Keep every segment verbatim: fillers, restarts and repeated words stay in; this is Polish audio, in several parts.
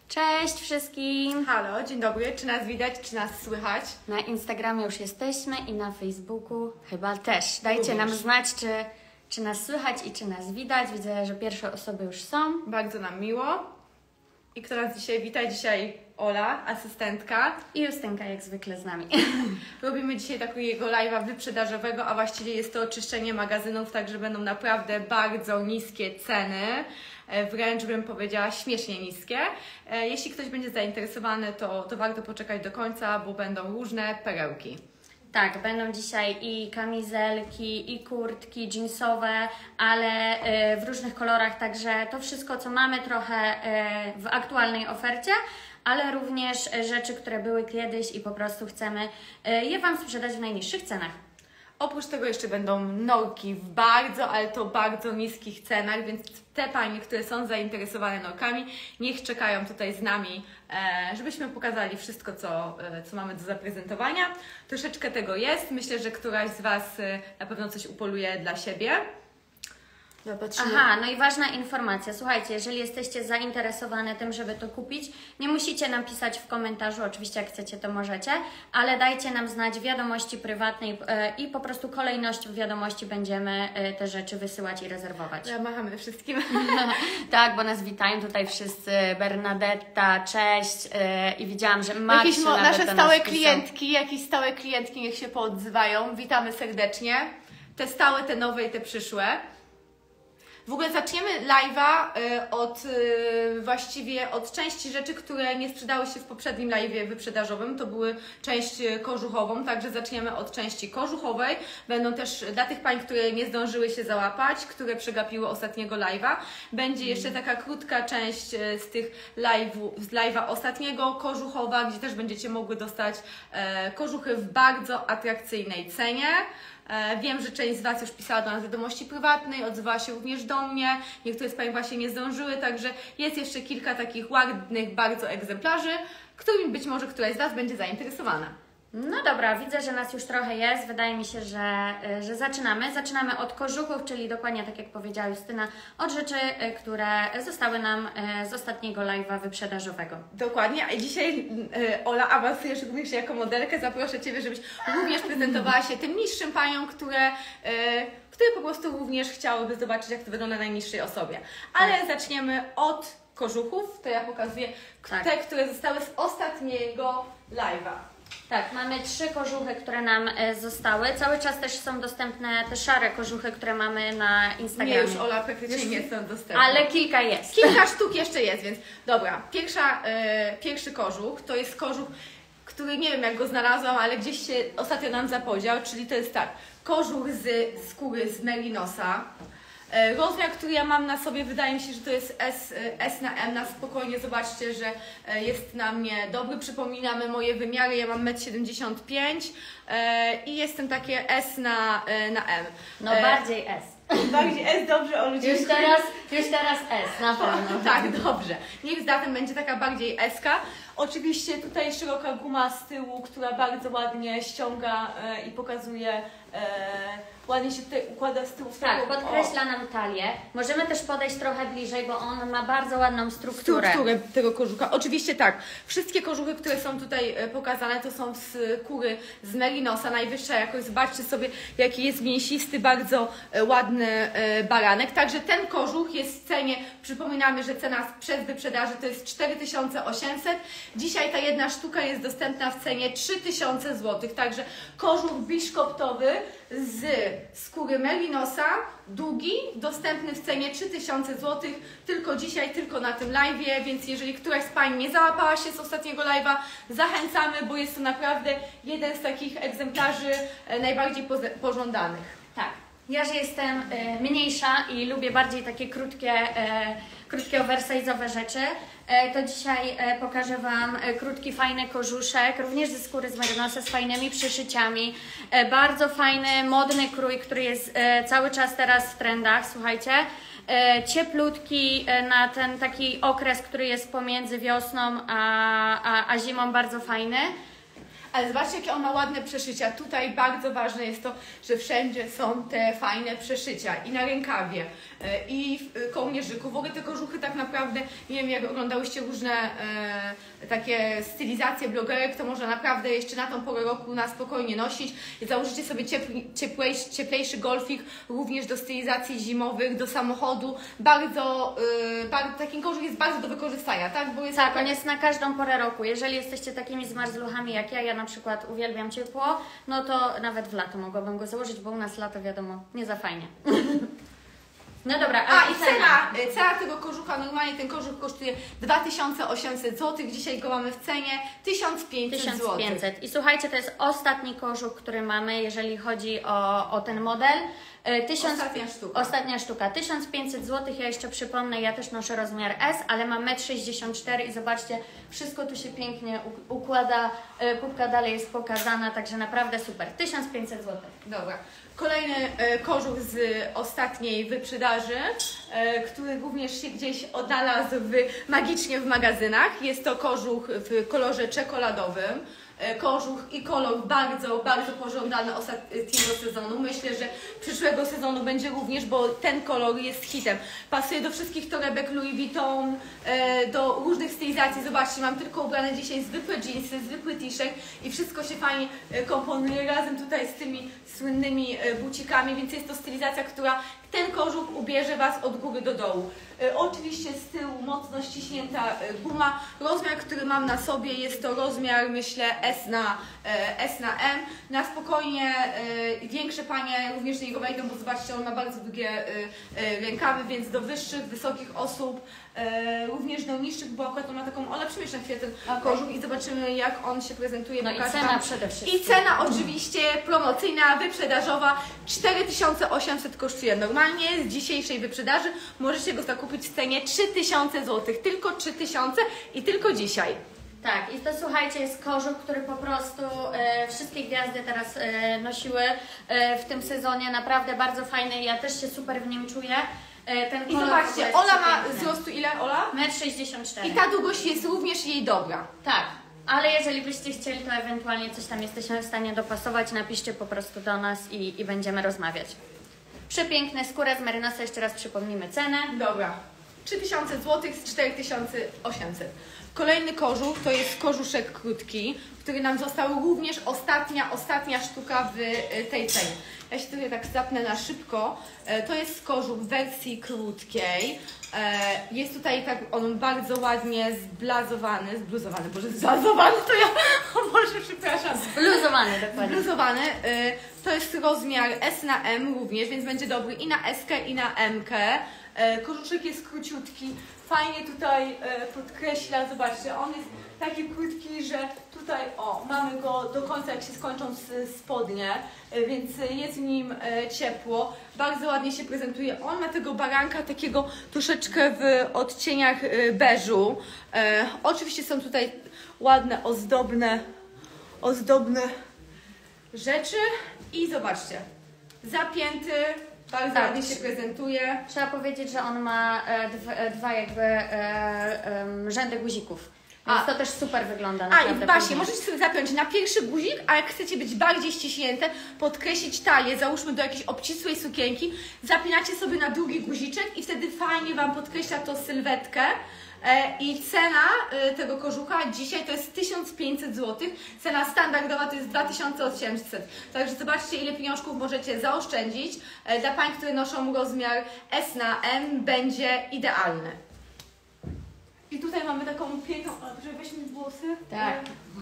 Cześć wszystkim! Halo, dzień dobry. Czy nas widać, czy nas słychać? Na Instagramie już jesteśmy i na Facebooku chyba też. Dajcie Również. nam znać, czy, czy nas słychać i czy nas widać. Widzę, że pierwsze osoby już są. Bardzo nam miło. I kto nas dzisiaj wita? Dzisiaj Ola, asystentka. I Justynka jak zwykle z nami. Robimy dzisiaj takiego live'a wyprzedażowego, a właściwie jest to oczyszczenie magazynów, także będą naprawdę bardzo niskie ceny. Wręcz bym powiedziała śmiesznie niskie. Jeśli ktoś będzie zainteresowany, to, to warto poczekać do końca, bo będą różne perełki. Tak, będą dzisiaj i kamizelki, i kurtki jeansowe, ale y, w różnych kolorach, także to wszystko, co mamy trochę y, w aktualnej ofercie, ale również rzeczy, które były kiedyś i po prostu chcemy y, je Wam sprzedać w najniższych cenach. Oprócz tego jeszcze będą norki w bardzo, ale to bardzo niskich cenach, więc te panie, które są zainteresowane norkami, niech czekają tutaj z nami, e, żebyśmy pokazali wszystko, co, e, co mamy do zaprezentowania. Troszeczkę tego jest. Myślę, że któraś z Was e, na pewno coś upoluje dla siebie. Zobaczymy. Aha, no i ważna informacja. Słuchajcie, jeżeli jesteście zainteresowane tym, żeby to kupić, nie musicie nam pisać w komentarzu, oczywiście jak chcecie, to możecie, ale dajcie nam znać w wiadomości prywatnej yy, i po prostu kolejnością wiadomości będziemy yy, te rzeczy wysyłać i rezerwować. Ja machamy wszystkim. Tak, bo nas witają tutaj wszyscy. Bernadetta, cześć. Yy, I widziałam, że Max Jakieś nawet nasze do stałe nas klientki, jakieś stałe klientki niech się poodzywają. Witamy serdecznie. Te stałe, te nowe i te przyszłe. W ogóle zaczniemy live'a y, od y, właściwie od części rzeczy, które nie sprzedały się w poprzednim live'ie wyprzedażowym. To były część y, kożuchową, także zaczniemy od części kożuchowej. Będą też dla tych pań, które nie zdążyły się załapać, które przegapiły ostatniego live'a. Będzie jeszcze taka krótka część y, z tych live'u, z live'a ostatniego, kożuchowa, gdzie też będziecie mogły dostać y, kożuchy w bardzo atrakcyjnej cenie. Wiem, że część z Was już pisała do nas wiadomości prywatnej, odzywała się również do mnie, niektóre z Pań właśnie nie zdążyły, także jest jeszcze kilka takich ładnych bardzo egzemplarzy, którymi być może któraś z Was będzie zainteresowana. No dobra, widzę, że nas już trochę jest. Wydaje mi się, że, że zaczynamy. Zaczynamy od kożuchów, czyli dokładnie tak jak powiedziała Justyna, od rzeczy, które zostały nam z ostatniego live'a wyprzedażowego. Dokładnie, a dzisiaj Ola, awansujesz również jako modelkę. Zaproszę Ciebie, żebyś również prezentowała się tym niższym paniom, które, które po prostu również chciałyby zobaczyć, jak to wygląda na najniższej osobie. Ale tak. Zaczniemy od kożuchów. To ja pokazuję tak. Te, które zostały z ostatniego live'a. Tak, mamy trzy kożuchy, które nam e, zostały. Cały czas też są dostępne te szare kożuchy, które mamy na Instagramie. Nie, już Ola praktycznie już nie są dostępne. Ale kilka jest. Kilka sztuk jeszcze jest, więc dobra. Pierwsza, e, pierwszy kożuch to jest kożuch, który nie wiem jak go znalazłam, ale gdzieś się ostatnio nam zapodział, czyli to jest tak, kożuch z skóry z merinosa. Rozmiar, który ja mam na sobie, wydaje mi się, że to jest S, S na M, na spokojnie zobaczcie, że jest na mnie dobry. Przypominamy moje wymiary, ja mam metr siedemdziesiąt pięć i jestem takie S na, na M. No bardziej S. Bardziej S, dobrze, o ludzie. Już teraz, już teraz S, na pewno. Tak, dobrze. Niech zatem będzie taka bardziej S-ka. Oczywiście tutaj szeroka guma z tyłu, która bardzo ładnie ściąga e, i pokazuje, e, ładnie się tutaj układa z tyłu. W tak, taką, podkreśla nam talię. Możemy też podejść trochę bliżej, bo on ma bardzo ładną strukturę. Strukturę tego kożucha. Oczywiście tak, wszystkie kożuchy, które są tutaj pokazane, to są z skóry z merinosa, najwyższa jakość. Zobaczcie sobie, jaki jest mięsisty, bardzo ładny baranek. Także ten kożuch jest w cenie, przypominamy, że cena przed wyprzedaży to jest cztery tysiące osiemset. Dzisiaj ta jedna sztuka jest dostępna w cenie trzy tysiące złotych. Także kożuch biszkoptowy z skóry merinosa, długi, dostępny w cenie trzy tysiące złotych, tylko dzisiaj, tylko na tym live'ie, więc jeżeli któraś z Pań nie załapała się z ostatniego live'a, zachęcamy, bo jest to naprawdę jeden z takich egzemplarzy najbardziej pożądanych. Tak. Ja, że jestem y, mniejsza i lubię bardziej takie krótkie, y, krótkie oversize'owe rzeczy, y, to dzisiaj y, pokażę Wam y, krótki, fajny kożuszek, również ze skóry z merinosa, z fajnymi przyszyciami. Y, bardzo fajny, modny krój, który jest y, cały czas teraz w trendach, słuchajcie. Y, cieplutki y, na ten taki okres, który jest pomiędzy wiosną a, a, a zimą, bardzo fajny. Ale zobaczcie, jakie on ma ładne przeszycia. Tutaj bardzo ważne jest to, że wszędzie są te fajne przeszycia. I na rękawie, i w kołnierzyku. W ogóle te kożuchy tak naprawdę, nie wiem, jak oglądałyście różne e, takie stylizacje blogerek, to można naprawdę jeszcze na tą porę roku na spokojnie nosić. I założycie sobie ciepli, cieplejszy, cieplejszy golfik, również do stylizacji zimowych, do samochodu. Bardzo, e, bardzo taki kożuch jest bardzo do wykorzystania, tak? Bo jest Tak, on jest na każdą porę roku. Jeżeli jesteście takimi zmarzluchami jak ja, ja na przykład uwielbiam ciepło, no to nawet w lato mogłabym go założyć, bo u nas lato, wiadomo, nie za fajnie. No dobra, a, a i cena, cena tego kożucha, normalnie ten kożuch kosztuje dwa tysiące osiemset złotych, dzisiaj go mamy w cenie tysiąc pięćset złotych. tysiąc pięćset. I słuchajcie, to jest ostatni kożuch, który mamy, jeżeli chodzi o, o ten model. tysiąc, ostatnia sztuka. Ostatnia sztuka. tysiąc pięćset złotych, ja jeszcze przypomnę, ja też noszę rozmiar S, ale mam metr sześćdziesiąt cztery i zobaczcie, wszystko tu się pięknie układa, pupka dalej jest pokazana, także naprawdę super. tysiąc pięćset złotych. Dobra. Kolejny e, kożuch z ostatniej wyprzedaży, e, który również się gdzieś odnalazł w, magicznie w magazynach. Jest to kożuch w kolorze czekoladowym. E, kożuch i kolor bardzo, bardzo pożądany ostatniego sezonu. Myślę, że przyszłego sezonu będzie również, bo ten kolor jest hitem. Pasuje do wszystkich torebek Louis Vuitton, e, do różnych stylizacji. Zobaczcie, mam tylko ubrane dzisiaj zwykłe jeansy, zwykły t-shirt i wszystko się fajnie e, komponuje razem tutaj z tymi słynnymi e, bucikami, więc jest to stylizacja, która ten kożuch ubierze Was od góry do dołu. E, oczywiście z tyłu mocno ściśnięta e, guma. Rozmiar, który mam na sobie, jest to rozmiar, myślę, S na, e, S na M. Na spokojnie e, większe panie również do niego wejdą, bo zobaczcie, on ma bardzo długie e, e, rękawy, więc do wyższych, wysokich osób, e, również do niższych, bo akurat on ma taką, ale przymierz na chwilę ten okay. kożuch i zobaczymy, jak on się prezentuje. No i cena przede wszystkim. I cena oczywiście promocyjna, wyprzedażowa, cztery tysiące osiemset kosztuje normalnie, z dzisiejszej wyprzedaży możecie go zakupić w cenie trzy tysiące złotych, tylko trzy tysiące i tylko dzisiaj. Tak, i to słuchajcie, jest kożuch, który po prostu e, wszystkie gwiazdy teraz e, nosiły e, w tym sezonie, naprawdę bardzo fajny, ja też się super w nim czuję. E, ten I zobaczcie, Ola ma wzrostu ile, Ola? metr sześćdziesiąt cztery. I ta długość jest również jej dobra. Tak, ale jeżeli byście chcieli, to ewentualnie coś tam jesteśmy w stanie dopasować, napiszcie po prostu do nas i, i będziemy rozmawiać. Przepiękne, skóra z merynosa, jeszcze raz przypomnimy cenę. Dobra, trzy tysiące złotych z cztery tysiące osiemset. Kolejny kożuch to jest kożuszek krótki, który nam został również ostatnia, ostatnia sztuka w tej cenie. Ja się tutaj tak zapnę na szybko. To jest kożuch w wersji krótkiej. Jest tutaj tak on bardzo ładnie zblazowany, zbluzowany, boże zblazowany to ja, o Boże, przepraszam. Zbluzowany dokładnie. Zbluzowany. To jest rozmiar S na M również, więc będzie dobry i na S-kę i na M-kę. Kożuszek jest króciutki, fajnie tutaj podkreśla, zobaczcie, on jest taki krótki, że tutaj o, mamy go do końca, jak się skończą spodnie, więc jest w nim ciepło, bardzo ładnie się prezentuje. On ma tego baranka takiego troszeczkę w odcieniach beżu. Oczywiście są tutaj ładne, ozdobne, ozdobne rzeczy i zobaczcie, zapięty, bardzo tak. ładnie się prezentuje. Trzeba powiedzieć, że on ma e, dwa, e, dwa jakby e, e, rzędy guzików. Więc A. to też super wygląda. A naprawdę i właśnie, później. możecie sobie zapiąć na pierwszy guzik, a jak chcecie być bardziej ściśnięte, podkreślić talię, załóżmy do jakiejś obcisłej sukienki, zapinacie sobie na drugi guziczek i wtedy fajnie Wam podkreśla to sylwetkę. I cena tego kożucha dzisiaj to jest tysiąc pięćset złotych, cena standardowa to jest dwa tysiące osiemset. Także zobaczcie, ile pieniążków możecie zaoszczędzić. Dla pań, które noszą rozmiar S na M, będzie idealny. I tutaj mamy taką piękną, żeby weźmy włosy. Tak.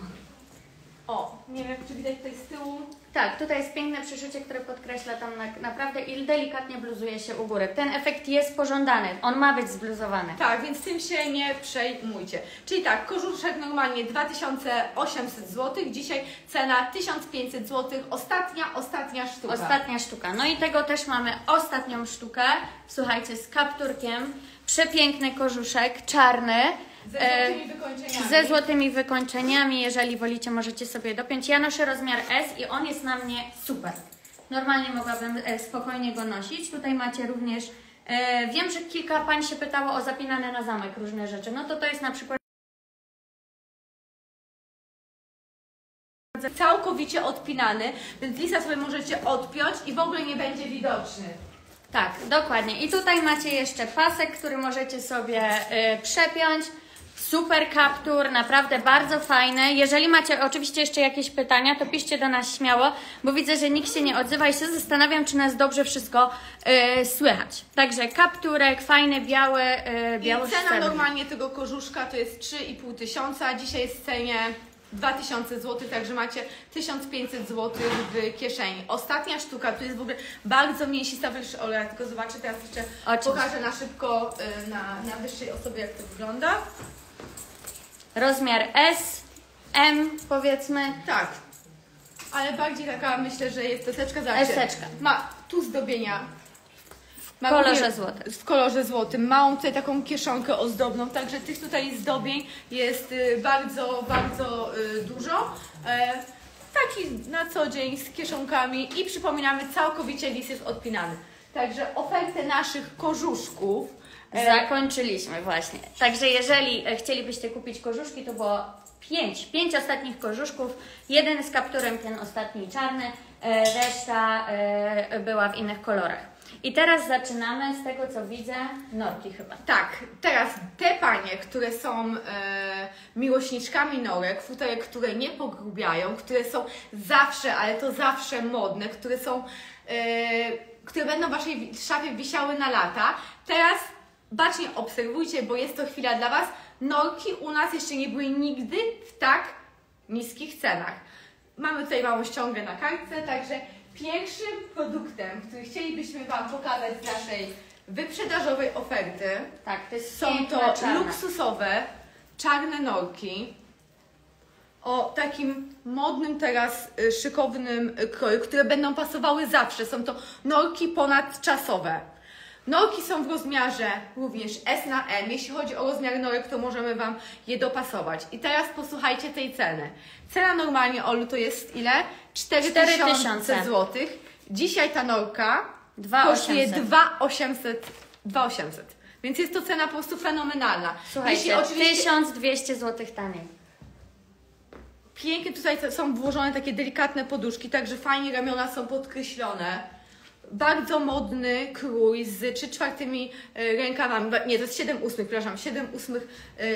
O, nie wiem, czy widać tutaj z tyłu. Tak, tutaj jest piękne przyszycie, które podkreśla tam na, naprawdę i delikatnie bluzuje się u góry. Ten efekt jest pożądany, on ma być zbluzowany. Tak, więc tym się nie przejmujcie. Czyli tak, kożuszek normalnie dwa tysiące osiemset złotych, dzisiaj cena tysiąc pięćset złotych, ostatnia, ostatnia sztuka. Ostatnia sztuka. No i tego też mamy ostatnią sztukę, słuchajcie, z kapturkiem. Przepiękny kożuszek, czarny. Ze złotymi wykończeniami. Ze złotymi wykończeniami, jeżeli wolicie, możecie sobie dopiąć. Ja noszę rozmiar S i on jest na mnie super. Normalnie mogłabym spokojnie go nosić. Tutaj macie również, e, wiem, że kilka pań się pytało o zapinane na zamek różne rzeczy. No to to jest na przykład całkowicie odpinany, więc lisa sobie możecie odpiąć i w ogóle nie będzie widoczny. Tak, dokładnie. I tutaj macie jeszcze pasek, który możecie sobie y, przepiąć. Super kaptur, naprawdę bardzo fajny. Jeżeli macie oczywiście jeszcze jakieś pytania, to piszcie do nas śmiało, bo widzę, że nikt się nie odzywa i się zastanawiam, czy nas dobrze wszystko y, słychać. Także kapturek, fajny, biały, y, biały I cena normalnie tego kożuszka to jest trzy i pół tysiąca, dzisiaj jest w cenie dwa tysiące złotych, także macie tysiąc pięćset złotych w kieszeni. Ostatnia sztuka, tu jest w ogóle bardzo mięsista wyższa, ale ja tylko zobaczę, teraz jeszcze Oczywiście. pokażę na szybko y, na, na wyższej osobie, jak to wygląda. Rozmiar S, M powiedzmy. Tak, ale bardziej taka, myślę, że jest eseczka, zobaczcie. Eseczka. Ma tu zdobienia. Ma W kolorze również- złotym. W kolorze złotym. Małą tutaj taką kieszonkę ozdobną, także tych tutaj zdobień jest y, bardzo, bardzo y, dużo. E, taki na co dzień z kieszonkami i przypominamy, całkowicie lis jest odpinany. Także ofertę naszych kożuszków. e, Zakończyliśmy właśnie. Także jeżeli e, chcielibyście kupić kożuszki, to było pięć, pięć ostatnich kożuszków. Jeden z kapturem, ten ostatni czarny, e, reszta e, była w innych kolorach. I teraz zaczynamy z tego, co widzę, norki chyba. Tak, teraz te panie, które są e, miłośniczkami norek, futerek, które nie pogrubiają, które są zawsze, ale to zawsze modne, które są, e, które będą w Waszej szafie wisiały na lata. Teraz bacznie obserwujcie, bo jest to chwila dla Was. Norki u nas jeszcze nie były nigdy w tak niskich cenach. Mamy tutaj małą ściągę na kartce, także pierwszym produktem, który chcielibyśmy Wam pokazać z naszej wyprzedażowej oferty, Tak, to jest są piękna, to czarna. luksusowe, czarne norki o takim modnym teraz y, szykownym y, kroju, które będą pasowały zawsze. Są to norki ponadczasowe. Norki są w rozmiarze również S na M. Jeśli chodzi o rozmiar norek, to możemy Wam je dopasować. I teraz posłuchajcie tej ceny. Cena normalnie, Olu, to jest ile? cztery tysiące złotych. Dzisiaj ta norka dwa kosztuje osiemset. dwa osiemset. dwa osiemset. Więc jest to cena po prostu fenomenalna. Słuchajcie, Jeśli oczywiście tysiąc dwieście złotych taniej. pięknie tutaj są włożone takie delikatne poduszki, także fajnie ramiona są podkreślone. Bardzo modny krój z trzy czwartymi rękawami, nie, to jest siedem ósmych, przepraszam, siedem ósmych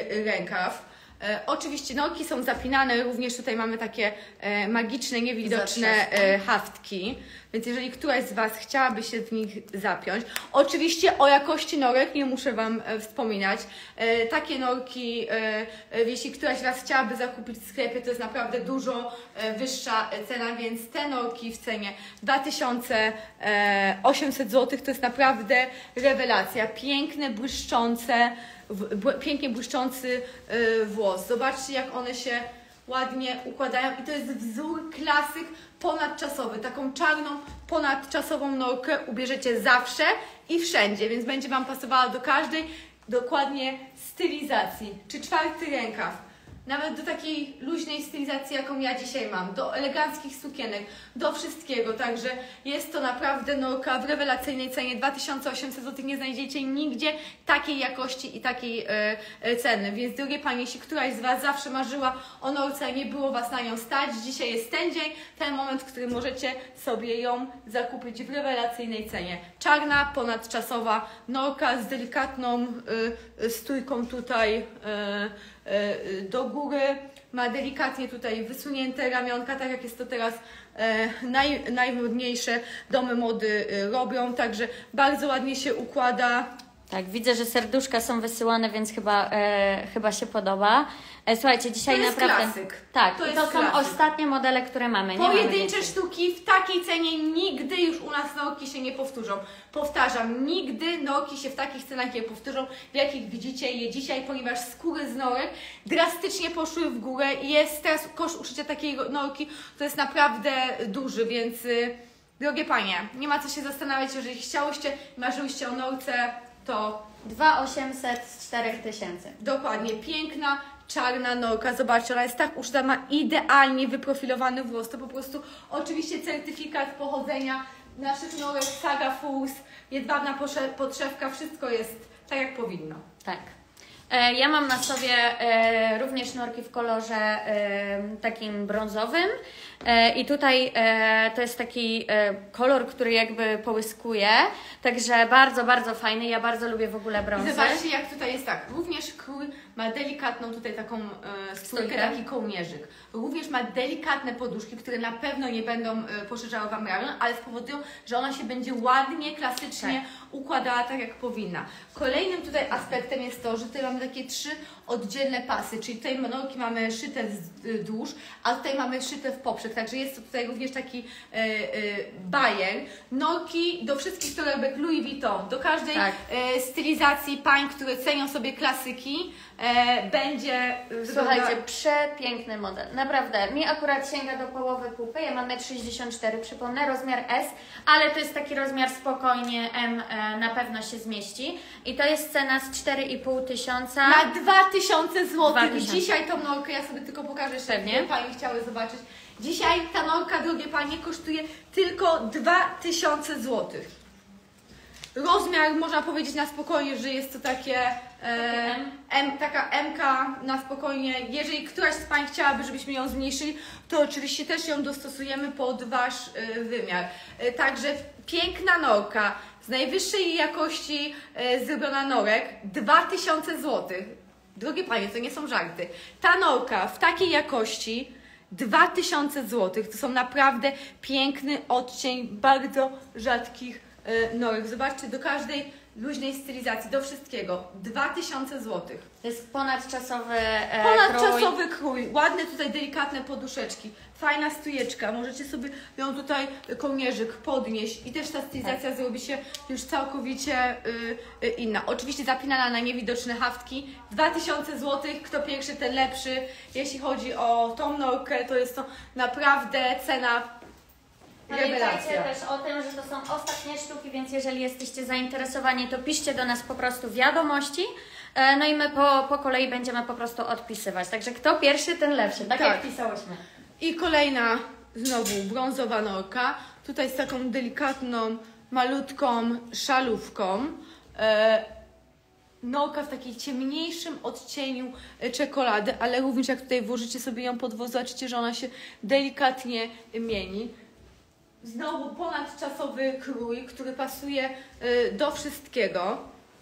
rękaw. E, oczywiście norki są zapinane, również tutaj mamy takie e, magiczne, niewidoczne e, haftki, więc jeżeli któraś z Was chciałaby się w nich zapiąć, oczywiście o jakości norek nie muszę Wam e, wspominać. E, takie norki, e, e, jeśli któraś z Was chciałaby zakupić w sklepie, to jest naprawdę dużo e, wyższa cena, więc te norki w cenie dwa tysiące osiemset złotych to jest naprawdę rewelacja. Piękne, błyszczące, w, bł pięknie błyszczący y, włos. Zobaczcie, jak one się ładnie układają i to jest wzór klasyk ponadczasowy. Taką czarną, ponadczasową norkę ubierzecie zawsze i wszędzie, więc będzie Wam pasowała do każdej dokładnie stylizacji. Czy czwarty rękaw, nawet do takiej luźnej stylizacji, jaką ja dzisiaj mam, do eleganckich sukienek, do wszystkiego, także jest to naprawdę norka w rewelacyjnej cenie dwa tysiące osiemset złotych, nie znajdziecie nigdzie takiej jakości i takiej e, e, ceny, więc drogie Panie, jeśli któraś z Was zawsze marzyła o norce, nie było Was na nią stać, dzisiaj jest ten dzień, ten moment, w którym możecie sobie ją zakupić w rewelacyjnej cenie. Czarna, ponadczasowa norka z delikatną y, stójką tutaj y, do góry, ma delikatnie tutaj wysunięte ramionka, tak jak jest to teraz e, naj, najmodniejsze domy mody e, robią, także bardzo ładnie się układa. Tak, widzę, że serduszka są wysyłane, więc chyba, e, chyba się podoba. E, słuchajcie, dzisiaj To jest naprawdę... klasyk. Tak, To to, jest to są klasyk. ostatnie modele, które mamy. Nie mamy Pojedyncze więcej. sztuki w takiej cenie nigdy już u nas norki się nie powtórzą. Powtarzam, nigdy norki się w takich cenach nie powtórzą, w jakich widzicie je dzisiaj, ponieważ skóry z norek drastycznie poszły w górę i jest teraz koszt uszycia takiej norki, to jest naprawdę duży, więc y, drogie Panie, nie ma co się zastanawiać, jeżeli chciałyście, marzyłyście o norce, to dwa osiemset z czterech tysięcy. dokładnie, piękna, czarna norka, zobaczcie, ona jest tak uszyta, ma idealnie wyprofilowany włos, to po prostu oczywiście certyfikat pochodzenia naszych norek, Saga Furs, jedwabna podszewka, wszystko jest tak jak powinno. Tak. E, Ja mam na sobie e, również norki w kolorze e, takim brązowym e, i tutaj e, to jest taki e, kolor, który jakby połyskuje, także bardzo, bardzo fajny. Ja bardzo lubię w ogóle I brązy. zobaczcie, jak tutaj jest tak. Również krój ma delikatną tutaj taką e, strójkę, Strójkę. taki kołnierzyk. Również ma delikatne poduszki, które na pewno nie będą e, poszerzały Wam ramion, ale spowodują, że ona się będzie ładnie, klasycznie Tak. układała tak, jak powinna. Kolejnym tutaj aspektem jest to, że tutaj mamy takie trzy oddzielne pasy, czyli tutaj norki mamy szyte wzdłuż, a tutaj mamy szyte w poprzek, także jest to tutaj również taki e, e, bajer. Norki do wszystkich torebek Louis Vuitton, do każdej Tak. e, stylizacji pań, które cenią sobie klasyki, e, będzie e, Słuchajcie, wygląda- przepiękny model. Naprawdę, mi akurat sięga do połowy pupy. Ja mam metr sześćdziesiąt cztery, przypomnę, rozmiar S, ale to jest taki rozmiar spokojnie, M e, na pewno się zmieści. I to jest cena z cztery i pół tysiąca. na dwa tysiące złotych. dwa tysiące. Dzisiaj tą norkę, ja sobie tylko pokażę jeszcze, Pewnie. żeby Pani chciały zobaczyć. Dzisiaj ta norka, drogie Panie, kosztuje tylko dwa tysiące złotych. Rozmiar, można powiedzieć na spokojnie, że jest to takie e, M. M, taka M K na spokojnie. Jeżeli któraś z Pań chciałaby, żebyśmy ją zmniejszyli, to oczywiście też ją dostosujemy pod Wasz e, wymiar. E, także piękna norka, z najwyższej jakości e, zrobiona norek, dwa tysiące złotych. Drogie Panie, to nie są żarty. Ta norka w takiej jakości dwa tysiące złotych, to są naprawdę piękny odcień bardzo rzadkich e, norek. Zobaczcie, do każdej luźnej stylizacji, do wszystkiego dwa tysiące złotych. To jest ponadczasowy e, Ponadczasowy krój, ładne tutaj delikatne poduszeczki, fajna stujeczka, możecie sobie ją tutaj kołnierzyk podnieść i też ta stylizacja Tak. zrobi się już całkowicie y, y, inna. Oczywiście zapinana na niewidoczne haftki, dwa tysiące złotych, kto pierwszy, ten lepszy. Jeśli chodzi o tą norkę, to jest to naprawdę cena Pamiętajcie rewelacja. też o tym, że to są ostatnie sztuki, więc jeżeli jesteście zainteresowani, to piszcie do nas po prostu wiadomości. E, No i my po, po kolei będziemy po prostu odpisywać. Także kto pierwszy, ten lepszy, tak, Tak. jak pisałyśmy. I kolejna znowu brązowa norka, tutaj z taką delikatną, malutką szalówką. E, norka w takiej ciemniejszym odcieniu e, czekolady, ale również jak tutaj włożycie sobie ją pod włos, zobaczycie, że ona się delikatnie mieni. Znowu ponadczasowy krój, który pasuje e, do wszystkiego.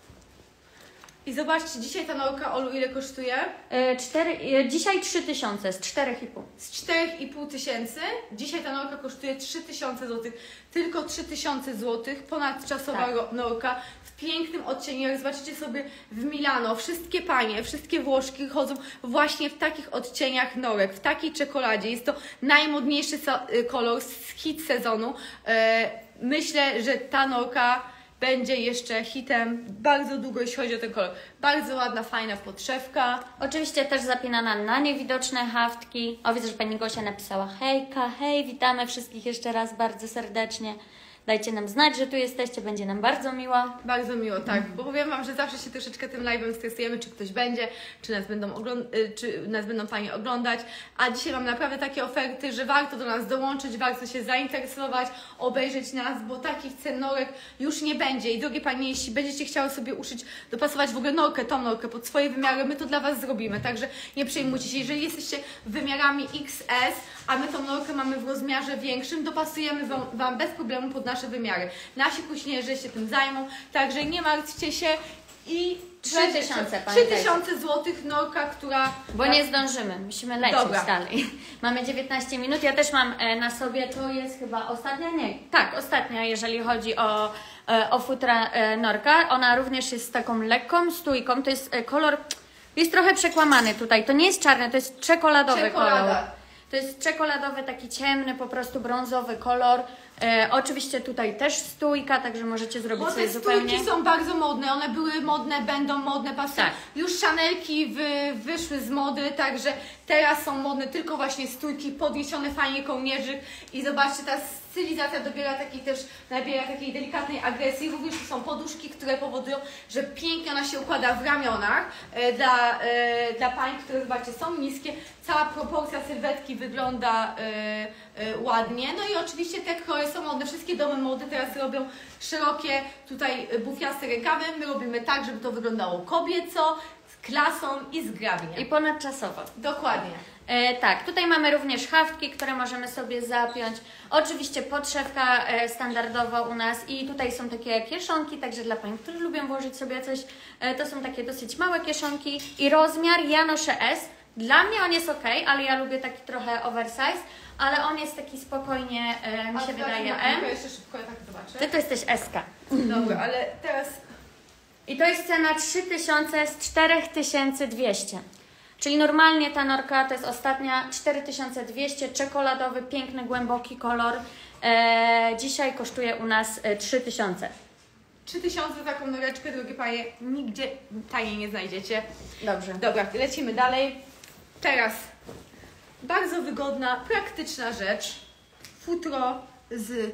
I zobaczcie, dzisiaj ta norka, Olu, ile kosztuje? E, Cztery, e, dzisiaj trzy tysiące, z czterech i pół. Z czterech i pół tysięcy. Dzisiaj ta norka kosztuje trzy tysiące złotych. Tylko trzy tysiące złotych. Ponadczasowa Tak. ro- norka w pięknym odcieniu. Jak zobaczycie sobie w Milano, wszystkie panie, wszystkie Włoszki chodzą właśnie w takich odcieniach norek, w takiej czekoladzie. Jest to najmodniejszy so- y, kolor, z hit sezonu. E, myślę, że ta norka będzie jeszcze hitem bardzo długo, jeśli chodzi o ten kolor. Bardzo ładna, fajna podszewka. Oczywiście też zapinana na niewidoczne haftki. O, widzę, że Pani Gosia napisała hejka, hej, witamy wszystkich jeszcze raz bardzo serdecznie. Dajcie nam znać, że tu jesteście, będzie nam bardzo miło. Bardzo miło, tak, bo powiem Wam, że zawsze się troszeczkę tym live'em stresujemy, czy ktoś będzie, czy nas będą, ogląd- y, czy nas będą Panie oglądać, a dzisiaj mam naprawdę takie oferty, że warto do nas dołączyć, warto się zainteresować, obejrzeć nas, bo takich cen norek już nie będzie. I drogie Panie, jeśli będziecie chciały sobie uszyć, dopasować w ogóle norkę, tą norkę pod swoje wymiary, my to dla Was zrobimy, także nie przejmujcie się. Jeżeli jesteście wymiarami X S, a my tą norkę mamy w rozmiarze większym, dopasujemy Wam, wam bez problemu pod nasze wymiary. Nasi kuśnierze się tym zajmą, także nie martwcie się i trzy tysiące, trzy pamiętajcie. tysiące złotych norka, która... Bo nie zdążymy, musimy lecieć Dobra. dalej. Mamy dziewiętnaście minut, ja też mam e, na sobie, to jest chyba ostatnia, nie, tak, ostatnia, jeżeli chodzi o, e, o futra e, norka. Ona również jest z taką lekką stójką, to jest e, kolor, jest trochę przekłamany tutaj, to nie jest czarny, to jest czekoladowy Czekolada. kolor. To jest czekoladowy, taki ciemny, po prostu brązowy kolor. E, oczywiście tutaj też stójka, także możecie zrobić Bo sobie te zupełnie... stójki są bardzo modne, one były modne, będą modne, pasują. Tak. Już Chanelki wy, wyszły z mody, także teraz są modne tylko właśnie stójki, podniesione fajnie kołnierzyk i zobaczcie, ta stylizacja dobiera takiej też, nabiera takiej delikatnej agresji. Również są poduszki, które powodują, że pięknie ona się układa w ramionach e, dla, e, dla pań, które zobaczcie, są niskie. Cała proporcja sylwetki wygląda e, e, ładnie. No i oczywiście te kroje są modne. Wszystkie domy mody teraz robią szerokie tutaj bufiaste rękawy. My robimy tak, żeby to wyglądało kobieco. klasą i zgrabnie. I ponadczasowo. Dokładnie. E, tak, tutaj mamy również haftki, które możemy sobie zapiąć. Oczywiście podszewka e, standardowo u nas i tutaj są takie kieszonki, także dla Pań, które lubią włożyć sobie coś, e, to są takie dosyć małe kieszonki i rozmiar ja noszę S. Dla mnie on jest ok, ale ja lubię taki trochę oversize, ale on jest taki spokojnie, e, mi się wydaje M. Jeszcze szybko, ja tak zobaczę. Ty to jesteś S-ka. Dobra, ale teraz... I to jest cena trzy tysiące z cztery tysiące dwieście. Czyli normalnie ta norka to jest ostatnia cztery tysiące dwieście, czekoladowy, piękny, głęboki kolor. E, dzisiaj kosztuje u nas e, trzy tysiące. trzy tysiące za taką noreczkę, drogie panie, nigdzie taniej nie znajdziecie. Dobrze. Dobra, lecimy dalej. Teraz bardzo wygodna, praktyczna rzecz. Futro z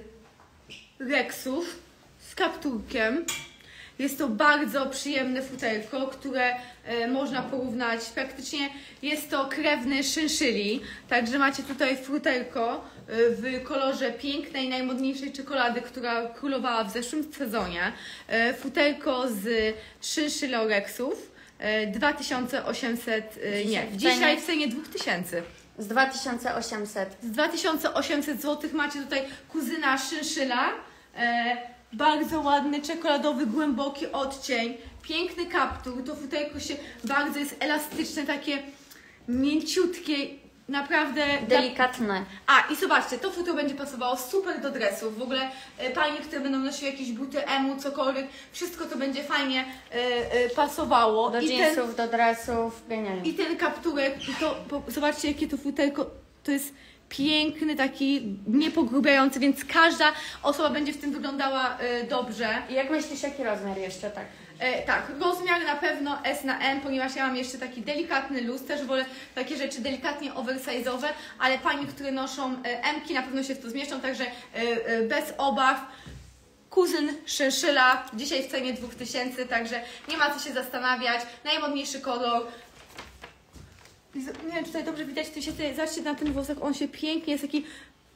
Rexów z kapturkiem. Jest to bardzo przyjemne futerko, które e, można porównać praktycznie. Jest to krewny szynszyli, także macie tutaj futerko e, w kolorze pięknej, najmodniejszej czekolady, która królowała w zeszłym sezonie. E, futerko z szynszylorexów. e, dwa tysiące osiemset, e, nie, w dzisiaj cenie? w cenie dwa tysiące. Z dwa tysiące osiemset. Z dwa tysiące osiemset złotych macie tutaj kuzyna szynszyla. E, Bardzo ładny, czekoladowy, głęboki odcień. Piękny kaptur. To futerko się bardzo jest elastyczne, takie mięciutkie. Naprawdę... Delikatne. A, i zobaczcie, to futro będzie pasowało super do dresów. W ogóle e, panie, które będą nosiły jakieś buty emu, cokolwiek, wszystko to będzie fajnie e, e, pasowało. Do I jeansów, do dresów, genialnie. I ten kapturek, i to, bo, zobaczcie jakie to futerko, to jest piękny, taki niepogrubiający, więc każda osoba będzie w tym wyglądała e, dobrze. I jak myślisz, jaki rozmiar jeszcze, tak? E, tak, rozmiar na pewno S na M, ponieważ ja mam jeszcze taki delikatny luz, też wolę takie rzeczy delikatnie oversize'owe, ale pani, które noszą e, M-ki na pewno się w to zmieszczą, także e, e, bez obaw. Kuzyn szynszyla, dzisiaj w cenie dwa tysiące, także nie ma co się zastanawiać. Najmodniejszy kolor. Nie wiem, czy tutaj dobrze widać, tu się tutaj, zobaczcie na ten włosek, on się pięknie, jest taki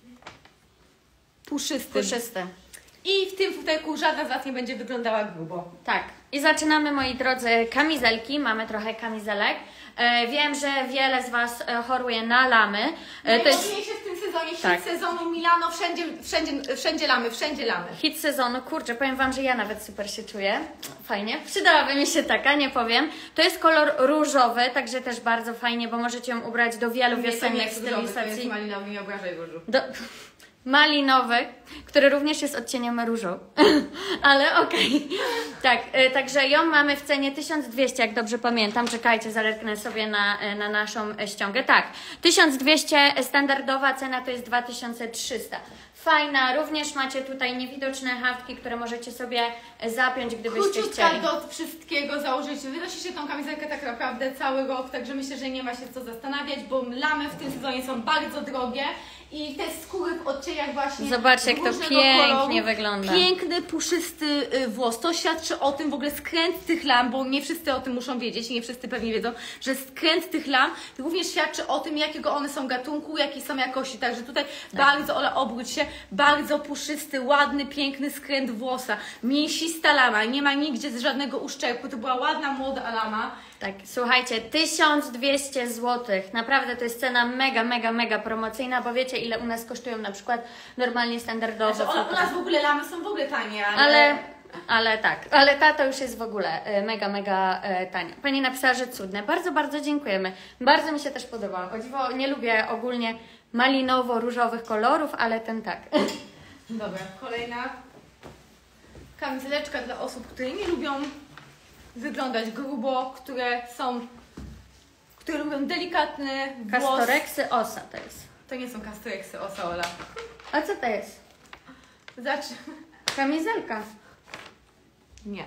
puszysty. Puszysty. I w tym futerku żadna z Was nie będzie wyglądała grubo. Tak. I zaczynamy, moi drodzy, kamizelki. Mamy trochę kamizelek. E, wiem, że wiele z Was e, choruje na lamy. E, to jest Najmocniejsze w tym sezonie, hit Tak. sezonu Milano, wszędzie, wszędzie, wszędzie lamy, wszędzie lamy. hit sezonu. Kurczę, powiem Wam, że ja nawet super się czuję. Fajnie. Przydałaby mi się taka, nie powiem. To jest kolor różowy, także też bardzo fajnie, bo możecie ją ubrać do wielu wiosennych stylizacji. To jest malinowy, nie obrażaj różu. Do... Malinowy, który również jest odcieniem różu, ale okej. Tak, y, także ją mamy w cenie tysiąc dwieście, jak dobrze pamiętam. Czekajcie, zerknę sobie na, y, na naszą y, ściągę. Tak, tysiąc dwieście, standardowa cena to jest dwa tysiące trzysta. Fajna, również macie tutaj niewidoczne haftki, które możecie sobie y, zapiąć, gdybyście Króciutka chcieli. do wszystkiego założyć. Wynosicie tą kamizelkę tak naprawdę cały rok, także myślę, że nie ma się co zastanawiać, bo lamy w tym sezonie są bardzo drogie. I te skóry w odcieniach właśnie Zobaczcie, jak to różnego pięknie koloru. wygląda. Piękny, puszysty y, włos. To świadczy o tym w ogóle skręt tych lam, bo nie wszyscy o tym muszą wiedzieć i nie wszyscy pewnie wiedzą, że skręt tych lam również świadczy o tym, jakiego one są gatunku, jakiej są jakości. Także tutaj Tak. bardzo, Ola, obróć się, bardzo puszysty, ładny, piękny skręt włosa. Mięsista lama, nie ma nigdzie z żadnego uszczerbku. To była ładna, młoda lama. Tak, słuchajcie, tysiąc dwieście złotych. Naprawdę to jest cena mega, mega, mega promocyjna, bo wiecie, ile u nas kosztują na przykład normalnie standardowo. Znaczy, Ola, u futro. nas w ogóle lamy są w ogóle tanie, ale... Ale, ale tak, ale ta to już jest w ogóle e, mega, mega e, tania. Pani napisała, że cudne. Bardzo, bardzo dziękujemy. Bardzo mi się też podobało. O dziwo, nie lubię ogólnie malinowo-różowych kolorów, ale ten tak. Dobra, kolejna kamizeleczka dla osób, które nie lubią wyglądać grubo, które są, które lubią delikatny włos. Castoreksy osa to jest. To nie są kastoreksy, osa, Ola. A co to jest? Zacznę. Kamizelka. Nie.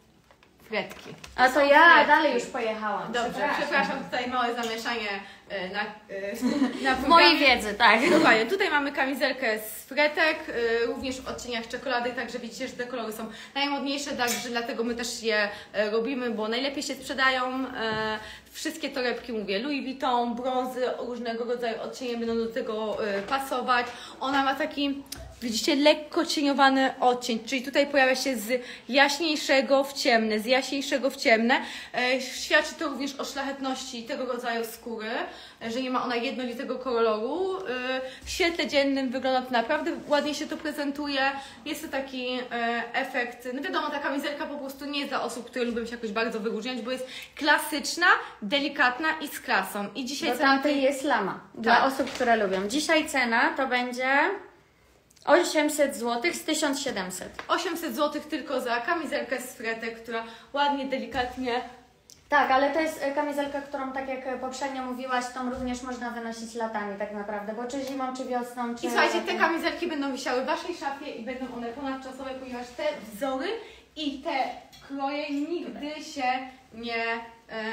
Fretki. A to są ja fretki. dalej już pojechałam. Dobrze, przepraszam, tutaj małe zamieszanie e, na, e, na W mojej wiedzy, tak. Dokładnie. Tutaj mamy kamizelkę z fretek, y, również w odcieniach czekolady, także widzicie, że te kolory są najmodniejsze, także dlatego my też je e, robimy, bo najlepiej się sprzedają. E, wszystkie torebki, mówię, Louis Vuitton, brązy, różnego rodzaju odcienie będą do tego e, pasować. Ona ma taki Widzicie, lekko cieniowany odcień, czyli tutaj pojawia się z jaśniejszego w ciemne, z jaśniejszego w ciemne. E, świadczy to również o szlachetności tego rodzaju skóry, e, że nie ma ona jednolitego koloru. E, w świetle dziennym wygląda to naprawdę ładnie się to prezentuje. Jest to taki e, efekt, no wiadomo, ta kamizelka po prostu nie jest dla osób, które lubią się jakoś bardzo wyróżniać, bo jest klasyczna, delikatna i z klasą. I dzisiaj Bo cena tamtej tej- jest lama. Dla Tak. osób, które lubią. Dzisiaj cena to będzie osiemset złotych z tysiąc siedemset. osiemset złotych tylko za kamizelkę z fretek, która ładnie, delikatnie. Tak, ale to jest e, kamizelka, którą tak jak e, poprzednio mówiłaś, tą również można wynosić latami tak naprawdę, bo czy zimą, czy wiosną, czy... I słuchajcie, te kamizelki będą wisiały w Waszej szafie i będą one ponadczasowe, ponieważ te wzory i te kroje nigdy się nie, e,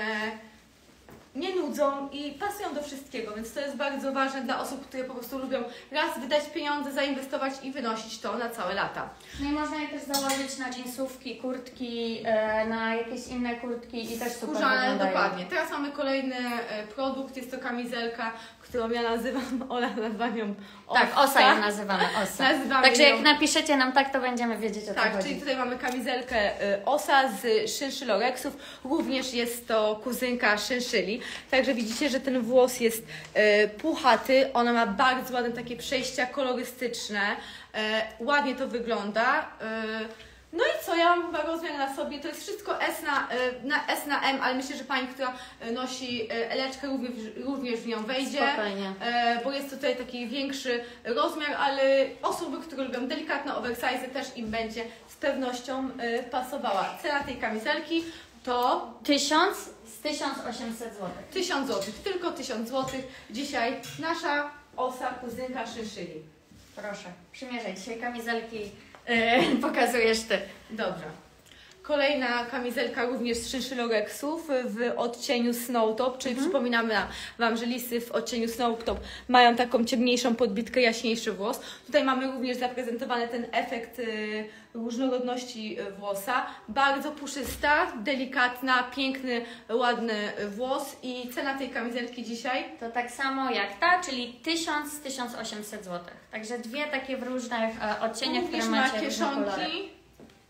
nie nudzą i pasują do wszystkiego, więc to jest bardzo ważne dla osób, które po prostu lubią raz wydać pieniądze, zainwestować i wynosić to na całe lata. No i można je też założyć na dżinsówki, kurtki, e, na jakieś inne kurtki i też super Skórzane, wyglądają. dokładnie. Teraz mamy kolejny e, produkt, jest to kamizelka, którą ja nazywam, Ola nazywa nią Osa. Tak, osa ją nazywamy, osa. Nazywamy Także ją- jak napiszecie nam tak, to będziemy wiedzieć, o co Tak, chodzi. czyli tutaj mamy kamizelkę y, Osa z szynszylorexów. Również jest to kuzynka szynszyli. Także widzicie, że ten włos jest y, puchaty. Ona ma bardzo ładne takie przejścia kolorystyczne. Y, ładnie to wygląda. Y, no i co, ja mam chyba rozmiar na sobie, to jest wszystko S na, y, na S na M, ale myślę, że Pani, która y, nosi y, eleczkę również, również w nią wejdzie. Spokojnie. E, bo jest tutaj taki większy rozmiar, ale osoby, które lubią delikatne oversize też im będzie z pewnością e, pasowała. Cena tej kamizelki to Tysiąc z tysiąc osiemset złotych. tysiąc złotych, tylko tysiąc złotych. Dzisiaj nasza osa kuzynka szyszyli. Proszę, przymierzaj. Dzisiaj kamizelki yy, pokazujesz Ty. Dobrze. Kolejna kamizelka również z szynszylorexów w odcieniu Snowtop, czyli przypominamy Wam, że lisy w odcieniu Snowtop mają taką ciemniejszą podbitkę, jaśniejszy włos. Tutaj mamy również zaprezentowany ten efekt y, różnorodności y, włosa. Bardzo puszysta, delikatna, piękny, ładny włos i cena tej kamizelki dzisiaj To tak samo jak ta, czyli tysiąc z tysiąc osiemset złotych. Także dwie takie w różnych e, odcieniach, również które ma macie różne kolory. kieszonki.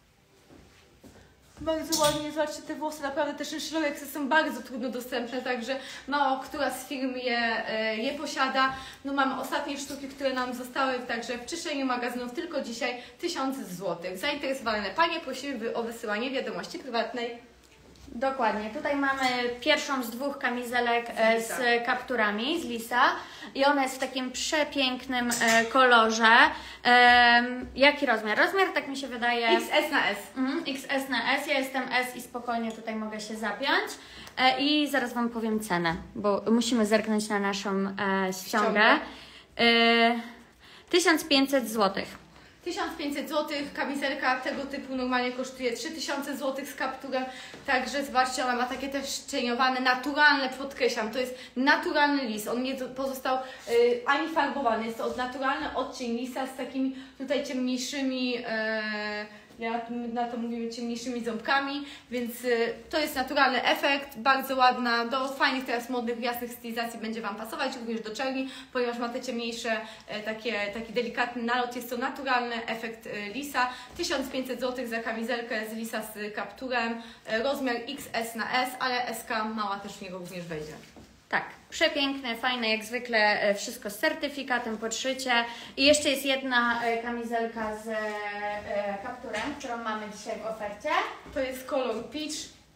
Bardzo ładnie, zobaczcie, te włosy, naprawdę te szynszylorexy są bardzo trudno dostępne, także mało która z firm je, e, je posiada. No mamy ostatnie sztuki, które nam zostały, także w czyszczeniu magazynów tylko dzisiaj tysiąc złotych. Zainteresowane Panie prosimy o wysyłanie wiadomości prywatnej. Dokładnie. Tutaj mamy pierwszą z dwóch kamizelek e, Lisa. z kapturami, z Lisa. I ona jest w takim przepięknym e, kolorze. E, jaki rozmiar? Rozmiar, tak mi się wydaje... X S na S. Mhm, X S na S. Ja jestem S i spokojnie tutaj mogę się zapiąć. E, I zaraz Wam powiem cenę, bo musimy zerknąć na naszą e, ściągę. E, tysiąc pięćset złotych. tysiąc pięćset złotych, kamizelka tego typu normalnie kosztuje trzy tysiące złotych z kapturem, także zobaczcie, ona ma takie też cieniowane, naturalne, podkreślam, to jest naturalny lis, on nie pozostał y, ani farbowany, jest to naturalny odcień lisa z takimi tutaj ciemniejszymi, y, ja na to mówimy ciemniejszymi ząbkami, więc y, to jest naturalny efekt, bardzo ładna, do fajnych teraz modnych, jasnych stylizacji będzie Wam pasować, również do czerni, ponieważ ma te ciemniejsze, y, takie, taki delikatny nalot, jest to naturalny efekt y, lisa. tysiąc pięćset złotych za kamizelkę z lisa z kapturem, y, rozmiar X S na S, ale S K mała też w niego również wejdzie. Tak, przepiękne, fajne, jak zwykle e, wszystko z certyfikatem, podszycie. I jeszcze jest jedna e, kamizelka z e, kapturem, którą mamy dzisiaj w ofercie. To jest kolor peach,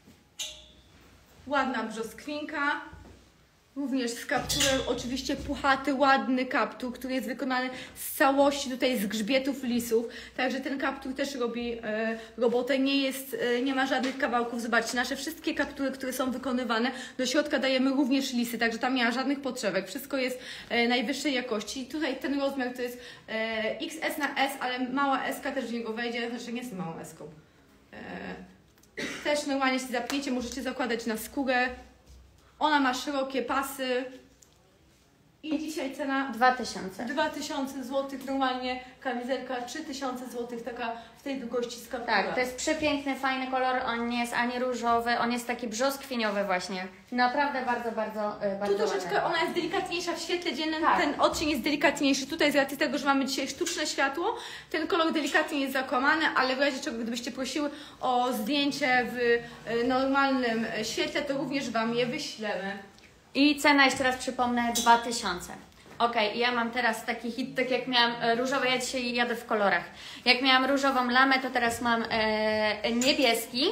ładna brzoskwinka, również z kapturem, oczywiście puchaty, ładny kaptur, który jest wykonany z całości tutaj z grzbietów lisów, także ten kaptur też robi e, robotę, nie jest, e, nie ma żadnych kawałków, zobaczcie, nasze wszystkie kaptury, które są wykonywane, do środka dajemy również lisy, także tam nie ma żadnych potrzebek, wszystko jest e, najwyższej jakości. I tutaj ten rozmiar to jest e, X S na S, ale mała S K też w niego wejdzie, znaczy nie jest małą S-ką. E, też normalnie się zapniecie, możecie zakładać na skórę. Ona ma szerokie pasy I dzisiaj cena dwa tysiące. dwa tysiące złotych, normalnie kamizelka trzy tysiące złotych, taka w tej długości z kaptura. Tak, to jest przepiękny, fajny kolor, on nie jest ani różowy, on jest taki brzoskwiniowy właśnie. Naprawdę bardzo, bardzo, yy, bardzo Tu troszeczkę ładny. ona jest delikatniejsza w świetle dziennym, Tak. ten odcień jest delikatniejszy. Tutaj z racji tego, że mamy dzisiaj sztuczne światło, ten kolor delikatnie jest zakłamany, ale w razie czego gdybyście prosiły o zdjęcie w y, normalnym y, świetle, to również Wam je wyślemy. I cena, jeszcze raz przypomnę, dwa tysiące. Ok, ja mam teraz taki hit, tak jak miałam e, różowe, ja dzisiaj jadę w kolorach. Jak miałam różową lamę, to teraz mam e, niebieski.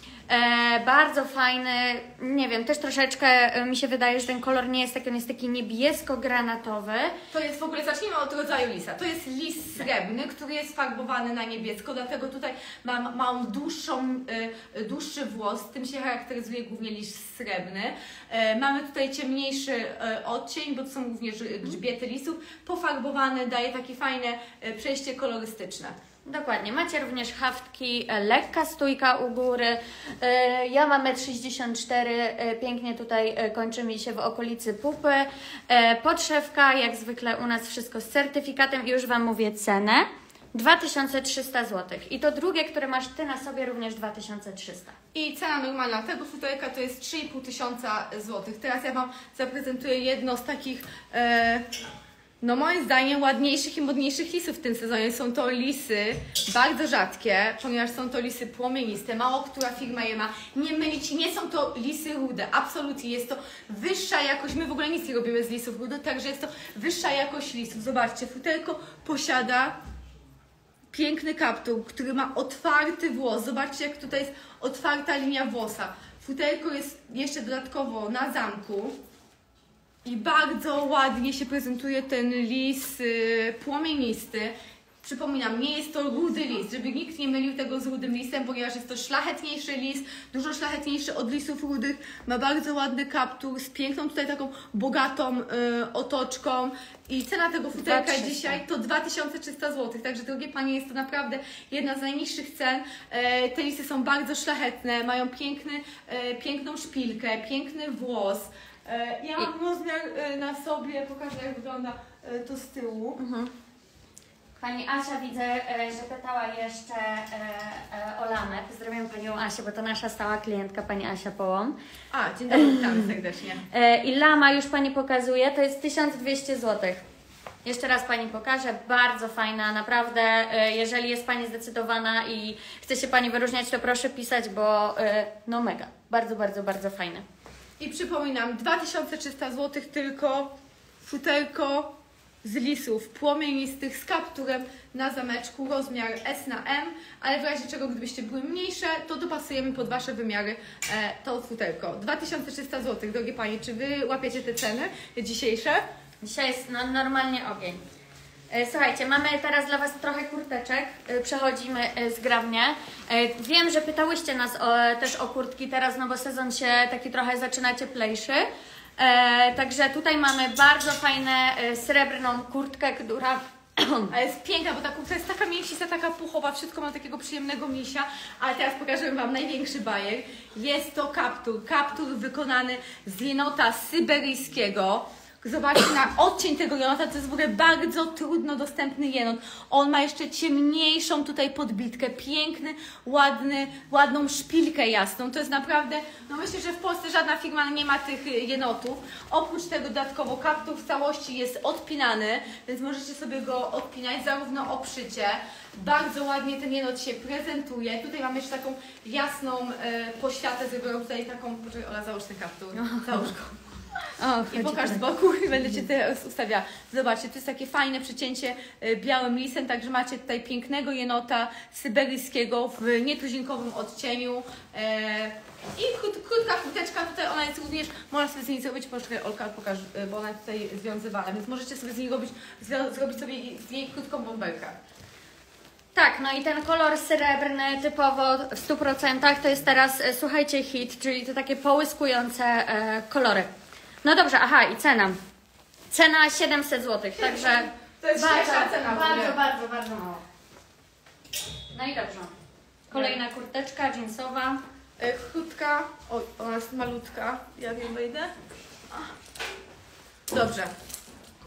E, bardzo fajny, nie wiem, też troszeczkę e, mi się wydaje, że ten kolor nie jest taki, on jest taki niebiesko-granatowy. To jest w ogóle, zacznijmy od rodzaju lisa. To jest lis srebrny, który jest farbowany na niebiesko, dlatego tutaj mam małą dłuższą, y, dłuższy włos, tym się charakteryzuje głównie lis srebrny. E, mamy tutaj ciemniejszy y, odcień, bo to są również grzbiety lisów. Pofarbowany, daje takie fajne y, przejście kolorystyczne. Dokładnie, macie również haftki, e, lekka stójka u góry. E, ja mam metr sześćdziesiąt cztery, e, pięknie tutaj e, kończy mi się w okolicy pupy. E, podszewka, jak zwykle u nas wszystko z certyfikatem i już Wam mówię cenę. dwa tysiące trzysta złotych. I to drugie, które masz Ty na sobie, również dwa tysiące trzysta. I cena normalna tego futerka to jest trzy i pół tysiąca złotych. Teraz ja Wam zaprezentuję jedno z takich... E, No moim zdaniem ładniejszych i modniejszych lisów w tym sezonie. Są to lisy bardzo rzadkie, ponieważ są to lisy płomieniste. Mało która firma je ma. Nie mylić, nie są to lisy rude. Absolutnie jest to wyższa jakość. My w ogóle nic nie robimy z lisów rude, także jest to wyższa jakość lisów. Zobaczcie, futerko posiada piękny kaptur, który ma otwarty włos. Zobaczcie, jak tutaj jest otwarta linia włosa. Futerko jest jeszcze dodatkowo na zamku. I bardzo ładnie się prezentuje ten lis y, płomienisty. Przypominam, nie jest to rudy lis, żeby nikt nie mylił tego z rudym lisem, ponieważ jest to szlachetniejszy lis, dużo szlachetniejszy od lisów rudych. Ma bardzo ładny kaptur z piękną tutaj taką bogatą y, otoczką. I cena tego futerka dwa tysiące dzisiaj to dwa tysiące trzysta złotych. Także drogie Panie, jest to naprawdę jedna z najniższych cen. E, te lisy są bardzo szlachetne, mają piękny, e, piękną szpilkę, piękny włos. Ja mam rozmiar na sobie, pokażę jak wygląda to z tyłu. Mhm. Pani Asia widzę, e, że pytała jeszcze e, e, o lamę. Pozdrawiam Panią Asię, bo to nasza stała klientka, Pani Asia Połom. A, dzień dobry, witamy serdecznie. E, I lama już Pani pokazuje, to jest tysiąc dwieście złotych. Jeszcze raz Pani pokażę, bardzo fajna, naprawdę, e, jeżeli jest Pani zdecydowana i chce się Pani wyróżniać, to proszę pisać, bo e, no mega, bardzo, bardzo, bardzo fajne. I przypominam, dwa tysiące trzysta złotych tylko futerko z lisów płomienistych z kapturem na zameczku, rozmiar S na M, ale w razie czego, gdybyście były mniejsze, to dopasujemy pod Wasze wymiary e, to futerko. dwa tysiące trzysta złotych, drogie Panie, czy Wy łapiecie te ceny dzisiejsze? Dzisiaj jest no, normalnie ogień. Słuchajcie, mamy teraz dla Was trochę kurteczek, przechodzimy zgrabnie. Wiem, że pytałyście nas o, też o kurtki teraz, no bo sezon się taki trochę zaczyna cieplejszy. E, także tutaj mamy bardzo fajną srebrną kurtkę, która... A jest piękna, bo ta kurtka jest taka mięsista, taka puchowa, wszystko ma takiego przyjemnego misia. Ale teraz pokażę Wam największy bajer. Jest to kaptur, kaptur wykonany z jenota syberyjskiego. Zobaczcie na odcień tego jenota, to jest w ogóle bardzo trudno dostępny jenot. On ma jeszcze ciemniejszą tutaj podbitkę, piękny, ładny, ładną szpilkę jasną. To jest naprawdę, no myślę, że w Polsce żadna firma nie ma tych jenotów. Oprócz tego dodatkowo kaptur w całości jest odpinany, więc możecie sobie go odpinać, zarówno obszycie. Bardzo ładnie ten jenot się prezentuje. Tutaj mamy jeszcze taką jasną e, poświatę, zrobioną tutaj taką, poczekaj Ola, załóż ten kaptur, załóż go. O, I pokaż z boku i będę Cię teraz ustawiała. Zobaczcie, to jest takie fajne przecięcie białym lisem, także macie tutaj pięknego jenota syberyjskiego w nietuzinkowym odcieniu. I krót, krótka kurteczka, tutaj ona jest również, można sobie z niej zrobić, poczekaj Olka, pokaż, bo ona jest tutaj związywana, więc możecie sobie z niej robić, zrobić sobie z niej krótką bąbelkę. Tak, no i ten kolor srebrny typowo w stu procentach to jest teraz, słuchajcie, hit, czyli te takie połyskujące e, kolory. No dobrze, aha, i cena. Cena siedemset złotych, także to jest bardzo, świetna cena. bardzo, bardzo, bardzo mało. No i dobrze. Kolejna kurteczka jeansowa. E, krótka, oj, ona jest malutka, ja wiem, wejdę. Dobrze.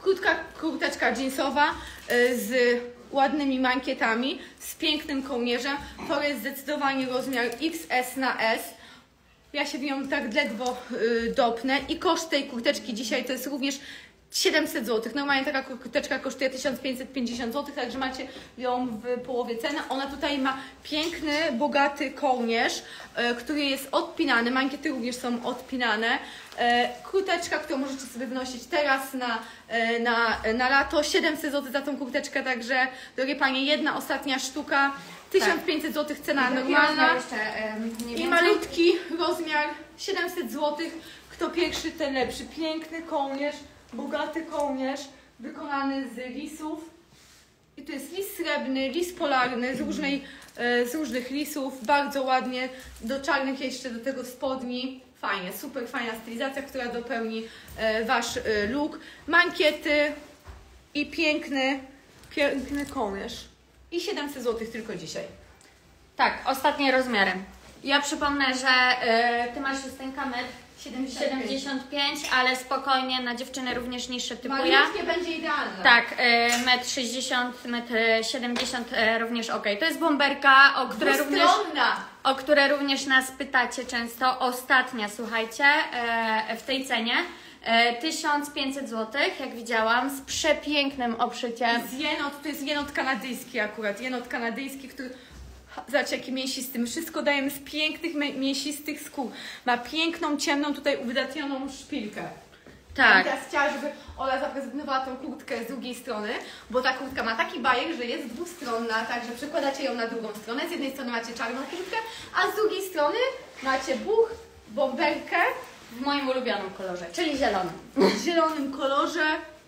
Krótka kurteczka jeansowa y, z ładnymi mankietami, z pięknym kołnierzem. To jest zdecydowanie rozmiar X S na S. Ja się w nią tak ledwo y, dopnę i koszt tej kurteczki dzisiaj to jest również siedemset złotych. Normalnie taka kurteczka kosztuje tysiąc pięćset pięćdziesiąt złotych, także macie ją w połowie ceny. Ona tutaj ma piękny, bogaty kołnierz, e, który jest odpinany. Mankiety również są odpinane. E, kurteczka, którą możecie sobie wnosić teraz na, e, na, na lato. siedemset złotych za tą kurteczkę, także drogie panie, jedna ostatnia sztuka. tysiąc pięćset złotych cena I normalna. jeszcze, e, mniej I więcej. malutki rozmiar siedemset złotych. Kto pierwszy, ten lepszy. Piękny kołnierz. Bogaty kołnierz wykonany z lisów. I tu jest lis srebrny, lis polarny z, różnej, e, z różnych lisów. Bardzo ładnie. Do czarnych jeszcze do tego spodni. Fajnie, super fajna stylizacja, która dopełni e, Wasz e, look. Mankiety i piękny, piękny kołnierz. I siedemset złotych tylko dzisiaj. Tak, ostatnie rozmiary. Ja przypomnę, że e, Ty masz Justynka metr siedemdziesiąt pięć, ale spokojnie na dziewczyny również niższe typu ja. Malutkie będzie idealne. Tak, e, metr sześćdziesiąt, metr siedemdziesiąt e, również ok. To jest bomberka, o które, również, o które również nas pytacie często. Ostatnia, słuchajcie, e, w tej cenie. E, tysiąc pięćset złotych, jak widziałam, z przepięknym obszyciem. Z jenot, to jest jenot kanadyjski akurat. Jenot kanadyjski, który... Zobaczcie, jaki mięsisty. My wszystko dajemy z pięknych, mięsistych skór. Ma piękną, ciemną, tutaj uwydatnioną szpilkę. Tak. I teraz chciała, żeby Ola zaprezentowała tą kurtkę z drugiej strony, bo ta kurtka ma taki bajek, że jest dwustronna, także przekładacie ją na drugą stronę. Z jednej strony macie czarną kurtkę, a z drugiej strony macie buch, bomberkę W moim ulubionym kolorze, czyli zielonym. w zielonym kolorze.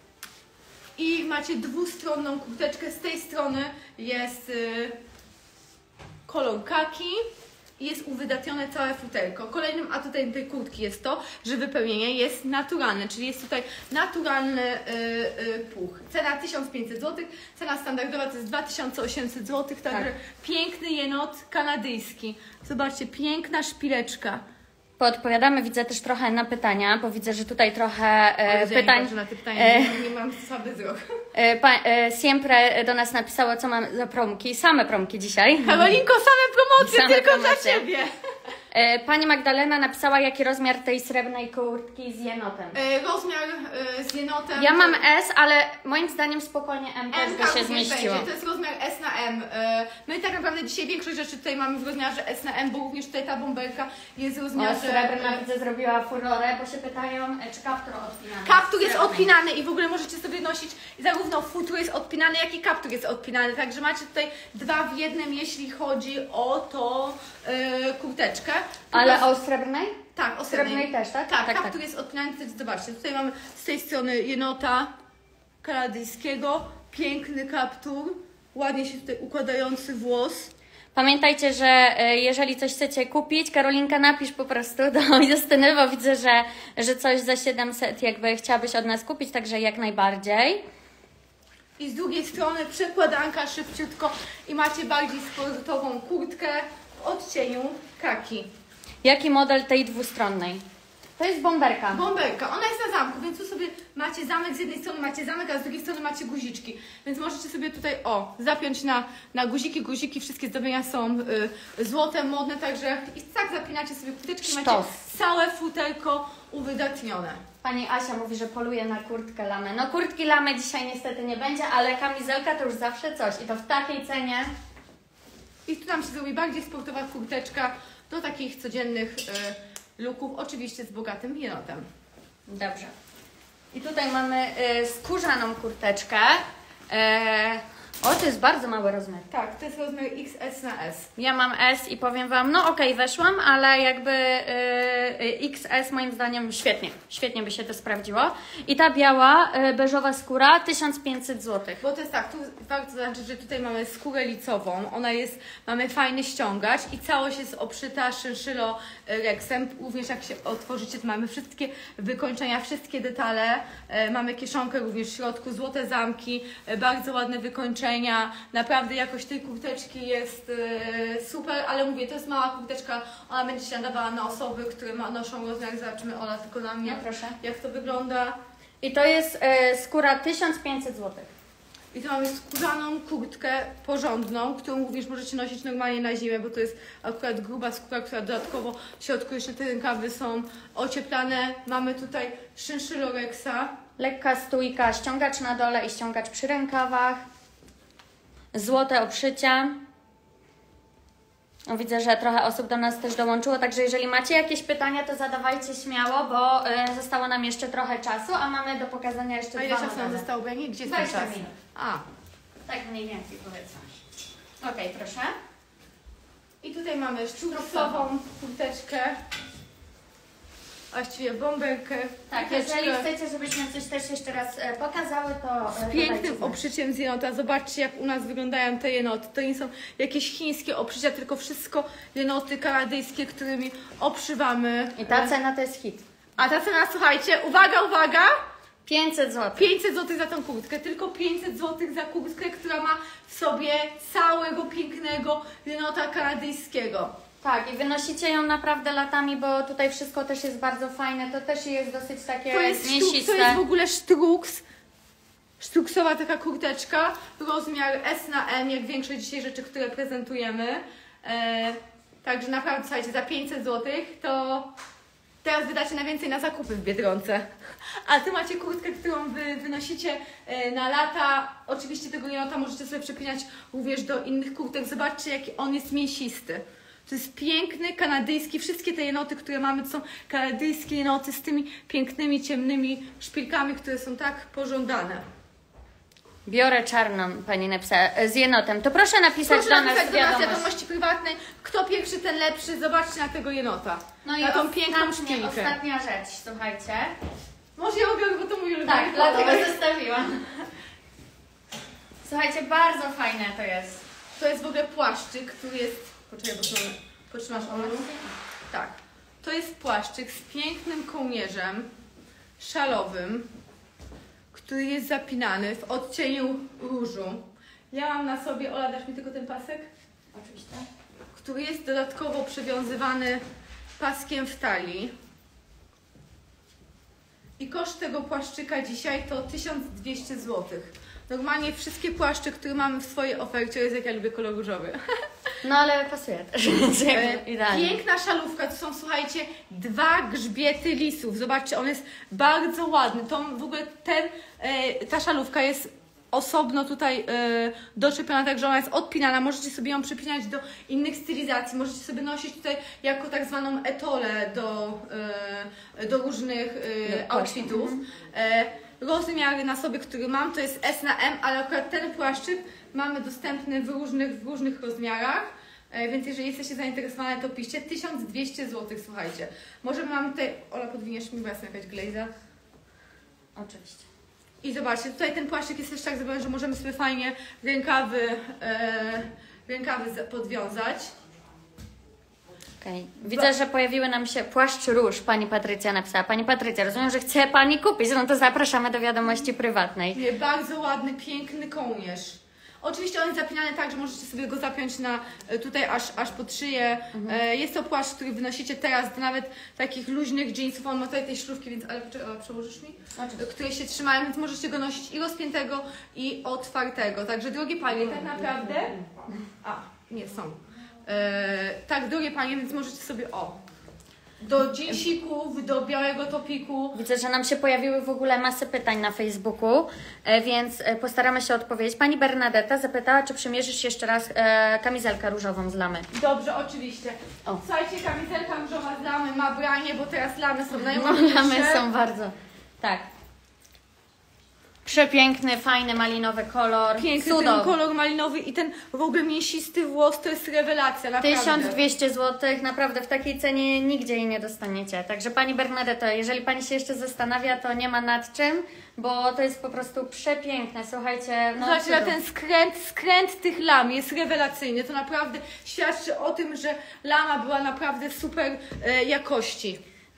I macie dwustronną kurteczkę. Z tej strony jest... Yy, kolor kaki i jest uwydatnione całe futerko. Kolejnym atutem tej kurtki jest to, że wypełnienie jest naturalne, czyli jest tutaj naturalny yy, yy, puch. Cena tysiąc pięćset złotych, cena standardowa to jest dwa tysiące osiemset złotych, także Tak. piękny jenot kanadyjski. Zobaczcie, piękna szpileczka. Podpowiadamy, widzę też trochę na pytania, bo widzę, że tutaj trochę e, Oj, pytań. na te pytania, e, nie, nie mam słaby wzrok. E, pa, e, Siempre do nas napisało, co mam za promki. Same promki dzisiaj. Karolinko, same promocje Same tylko promocje. dla Ciebie. E, Pani Magdalena napisała, jaki rozmiar tej srebrnej kurtki z jenotem. E, rozmiar e, z jenotem. Ja mam S, ale moim zdaniem spokojnie M też M by się również zmieściło. będzie. To jest rozmiar S na M. E, My tak naprawdę dzisiaj większość rzeczy tutaj mamy w rozmiarze S na M, bo również tutaj ta bomberka jest w O, rozmiarze... srebrna widzę zrobiła furorę, bo się pytają, e, czy kaptur odpinany. Kaptur jest Srebrny. odpinany i w ogóle możecie sobie nosić zarówno futur jest odpinany, jak i kaptur jest odpinany. Także macie tutaj dwa w jednym, jeśli chodzi o to e, kurteczkę. Ale Tylko- o srebrnej? Tak, o Srebrnej srebrnej. też, tak? Tak, Tak, kaptur tak. jest odpinany. Tutaj zobaczcie, tutaj mamy z tej strony jenota kanadyjskiego. Piękny kaptur. Ładnie się tutaj układający włos. Pamiętajcie, że e, jeżeli coś chcecie kupić, Karolinka, napisz po prostu do Justyny, bo widzę, że, że coś za siedemset jakby chciałabyś od nas kupić, także jak najbardziej. I z drugiej strony przekładanka szybciutko i macie bardziej sportową kurtkę w odcieniu kaki. Jaki model tej dwustronnej? To jest bomberka. Bomberka, ona jest na zamku, więc tu sobie macie zamek, z jednej strony macie zamek, a z drugiej strony macie guziczki. Więc możecie sobie tutaj, o, zapiąć na, na guziki, guziki, wszystkie zdobienia są y, złote, modne, także i tak zapinacie sobie kurteczki, macie Sztos. całe futerko uwydatnione. Pani Asia mówi, że poluje na kurtkę lamę. No kurtki lamy dzisiaj niestety nie będzie, ale kamizelka to już zawsze coś i to w takiej cenie. I tu nam się zrobi bardziej sportowa kurteczka do takich codziennych y, looków, oczywiście z bogatym jenotem. Dobrze. I tutaj mamy y, skórzaną kurteczkę. E, o, to jest bardzo mały rozmiar. Tak, to jest rozmiar X S na S. Ja mam S i powiem Wam, no okej, okay, weszłam, ale jakby y, y, X S moim zdaniem świetnie, świetnie by się to sprawdziło. I ta biała, y, beżowa skóra, tysiąc pięćset złotych. Bo to jest tak, tu warto zaznaczyć, że tutaj mamy skórę licową, ona jest, mamy fajny ściągacz i całość jest obszyta szynszylo reksem. Również jak się otworzycie, to mamy wszystkie wykończenia, wszystkie detale. E, mamy kieszonkę również w środku, złote zamki, e, bardzo ładne wykończenia. Naprawdę jakość tej kurteczki jest e, super, ale mówię, to jest mała kurteczka, ona będzie się nadawała na osoby, które ma, noszą rozmiar, zobaczymy Ola tylko na mnie, No proszę. jak to wygląda. I to jest e, skóra tysiąc pięćset złotych. I tu mamy skórzaną kurtkę porządną, którą również możecie nosić normalnie na zimę, bo to jest akurat gruba skóra, która dodatkowo w środku jeszcze te rękawy są ocieplane. Mamy tutaj szynszylorexa. Lekka stójka, ściągacz na dole i ściągacz przy rękawach. Złote obszycia. O, widzę, że trochę osób do nas też dołączyło, także jeżeli macie jakieś pytania, to zadawajcie śmiało, bo y, zostało nam jeszcze trochę czasu, a mamy do pokazania jeszcze A ile dwa czasu nam modele. zostało, Beni? Gdzie jest ten dwadzieścia czas? minut. A. Tak mniej więcej powiedzmy. Okej, proszę. I tutaj mamy szturksową kurteczkę. Właściwie bomberkę. Tak, kurteczkę jeżeli chcecie, żebyśmy coś też jeszcze raz e, pokazały, to z e, pięknym dodajcie znać. obszyciem z jenota. Zobaczcie, jak u nas wyglądają te jenoty. To nie są jakieś chińskie obszycia, tylko wszystko jenoty kanadyjskie, którymi obszywamy. I ta cena to jest hit. A ta cena, słuchajcie, uwaga, uwaga! pięćset złotych. pięćset złotych za tą kurtkę, tylko pięćset złotych za kurtkę, która ma w sobie całego pięknego jenota kanadyjskiego. Tak, i wynosicie ją naprawdę latami, bo tutaj wszystko też jest bardzo fajne, to też jest dosyć takie To jest, sztuk, mięsiste. to jest w ogóle sztruks, sztruksowa taka kurteczka, rozmiar S na M, jak większość dzisiaj rzeczy, które prezentujemy. E, także naprawdę, słuchajcie, za pięćset złotych to teraz wydacie na więcej na zakupy w Biedronce. A Ty macie kurtkę, którą Wy wynosicie e, na lata. Oczywiście tego jenota możecie sobie przepinać również do innych kurtek. Zobaczcie, jaki on jest mięsisty. To jest piękny, kanadyjski, wszystkie te jenoty, które mamy, to są kanadyjskie jenoty z tymi pięknymi, ciemnymi szpilkami, które są tak pożądane. Biorę czarną, pani napisała, z jenotem. To proszę napisać Proszę do nas napisać do nas wiadomość. wiadomości prywatnej, kto pierwszy, ten lepszy. Zobaczcie na tego jenota. No i na tą ostatnie, piękną szpilkę. ostatnia rzecz, słuchajcie. Może ja ubiorę, bo to mój ulubiony Tak, kolor. dlatego zostawiłam. Słuchajcie, bardzo fajne to jest. To jest w ogóle płaszczyk, który jest... Poczekaj, bo to... Potrzymasz Olu? Tak. To jest płaszczyk z pięknym kołnierzem szalowym, który jest zapinany w odcieniu różu. Ja mam na sobie, Ola, dasz mi tylko ten pasek? Oczywiście. Który jest dodatkowo przywiązywany paskiem w talii. I koszt tego płaszczyka dzisiaj to tysiąc dwieście złotych. Normalnie wszystkie płaszcze, które mamy w swojej ofercie, jest jak ja lubię kolor różowy. No ale pasuje też, więc jakby idealnie. Piękna szalówka, to są, słuchajcie, dwa grzbiety lisów. Zobaczcie, on jest bardzo ładny. To w ogóle ten, e, ta szalówka jest osobno tutaj e, doczepiona, także ona jest odpinana. Możecie sobie ją przypinać do innych stylizacji. Możecie sobie nosić tutaj jako tak zwaną etolę do, e, do różnych e, outfitów. E, rozmiary na sobie, który mam, to jest S na M, ale akurat ten płaszczyk mamy dostępny w różnych, w różnych rozmiarach. Więc jeżeli jesteście zainteresowane, to piszcie. tysiąc dwieście złotych, słuchajcie. Może mam tutaj... Ola, podwiniesz mi, bo jest jakaś glejza. Oczywiście. I zobaczcie, tutaj ten płaszczyk jest też tak zrobiony, że możemy sobie fajnie rękawy, e, rękawy podwiązać. Okay. Widzę, że pojawiły nam się płaszcz róż, pani Patrycja napisała. Pani Patrycja, rozumiem, że chce pani kupić, no to zapraszamy do wiadomości prywatnej. Nie, bardzo ładny, piękny kołnierz. Oczywiście on jest zapinany tak, że możecie sobie go zapiąć na tutaj aż, aż pod szyję. Mhm. E, jest to płaszcz, który wynosicie teraz do nawet takich luźnych jeansów. On ma tutaj tej szlówki, więc ale poczekaj, przełożysz mi? Oczywiście. Które się trzymają, więc możecie go nosić i rozpiętego, i otwartego. Także drogie panie, tak naprawdę... A, nie są. E, tak, drogie panie, więc możecie sobie o... Do jeansików, do białego topiku. Widzę, że nam się pojawiły w ogóle masy pytań na Facebooku, e, więc e, postaramy się odpowiedzieć. Pani Bernadetta zapytała, czy przymierzysz jeszcze raz e, kamizelkę różową z lamy. Dobrze, oczywiście. O. Słuchajcie, kamizelka różowa z lamy ma branie, bo teraz lamy są No, najładniejsze. lamy są bardzo, tak. Przepiękny, fajny, malinowy kolor. Piękny Cudowny. ten kolor malinowy i ten w ogóle mięsisty włos, to jest rewelacja, naprawdę. tysiąc dwieście złotych, naprawdę w takiej cenie nigdzie jej nie dostaniecie. Także pani Bernadetto, jeżeli pani się jeszcze zastanawia, to nie ma nad czym, bo to jest po prostu przepiękne. Słuchajcie, no Zobaczcie, cudów. ten skręt, skręt tych lam jest rewelacyjny. To naprawdę świadczy o tym, że lama była naprawdę super e, jakości.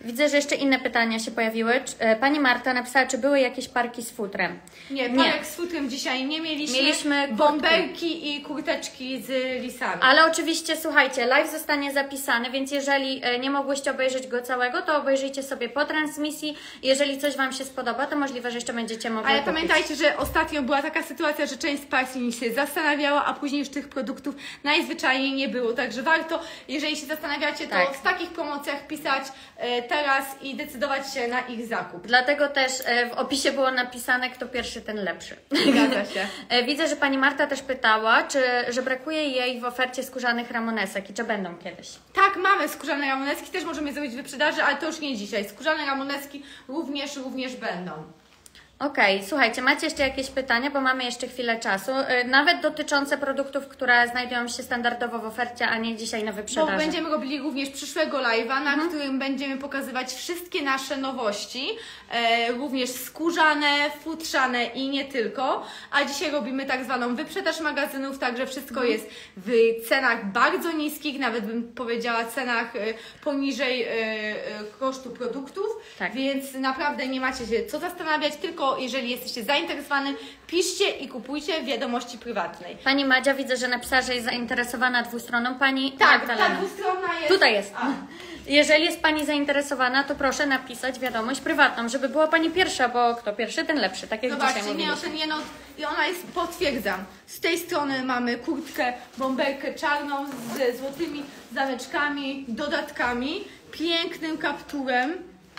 Widzę, że jeszcze inne pytania się pojawiły. Pani Marta napisała, czy były jakieś parki z futrem. Nie, parek z futrem dzisiaj nie mieliśmy. Mieliśmy bąbelki i kurteczki z lisami. Ale oczywiście, słuchajcie, live zostanie zapisany, więc jeżeli nie mogłyście obejrzeć go całego, to obejrzyjcie sobie po transmisji. Jeżeli coś Wam się spodoba, to możliwe, że jeszcze będziecie mogli Ale kupić. pamiętajcie, że ostatnio była taka sytuacja, że część z partii się zastanawiała, a później już tych produktów najzwyczajniej nie było. Także warto, jeżeli się zastanawiacie, to Tak. w takich promocjach pisać e, teraz i decydować się na ich zakup. Dlatego też e, w opisie było napisane, kto pierwszy, ten lepszy. Zgadza się. E, Widzę, że Pani Marta też pytała, czy, że brakuje jej w ofercie skórzanych ramonesek i czy będą kiedyś. Tak, mamy skórzane ramoneski, też możemy zrobić w wyprzedaży, ale to już nie dzisiaj. Skórzane ramoneski również, również będą. Okej, okay, słuchajcie, macie jeszcze jakieś pytania, bo mamy jeszcze chwilę czasu, yy, nawet dotyczące produktów, które znajdują się standardowo w ofercie, a nie dzisiaj na wyprzedaży. Bo będziemy robili również przyszłego live'a, na mhm. którym będziemy pokazywać wszystkie nasze nowości, e, również skórzane, futrzane i nie tylko, a dzisiaj robimy tak zwaną wyprzedaż magazynów, także wszystko mhm. jest w cenach bardzo niskich, nawet bym powiedziała cenach e, poniżej e, e, kosztu produktów, tak. Więc naprawdę nie macie się co zastanawiać, tylko jeżeli jesteście zainteresowani, piszcie i kupujcie wiadomości prywatnej. Pani Madzia, widzę, że napisała, że jest zainteresowana dwustroną. Pani Tak, Magdalena. ta dwustronna jest... Tutaj jest. A. Jeżeli jest Pani zainteresowana, to proszę napisać wiadomość prywatną, żeby była Pani pierwsza, bo kto pierwszy, ten lepszy, tak jak Zobaczcie, dzisiaj nie, mówiliśmy. ten jenot, i ona jest, potwierdzam, z tej strony mamy kurtkę, bąbelkę czarną z złotymi zameczkami, dodatkami, pięknym kapturem,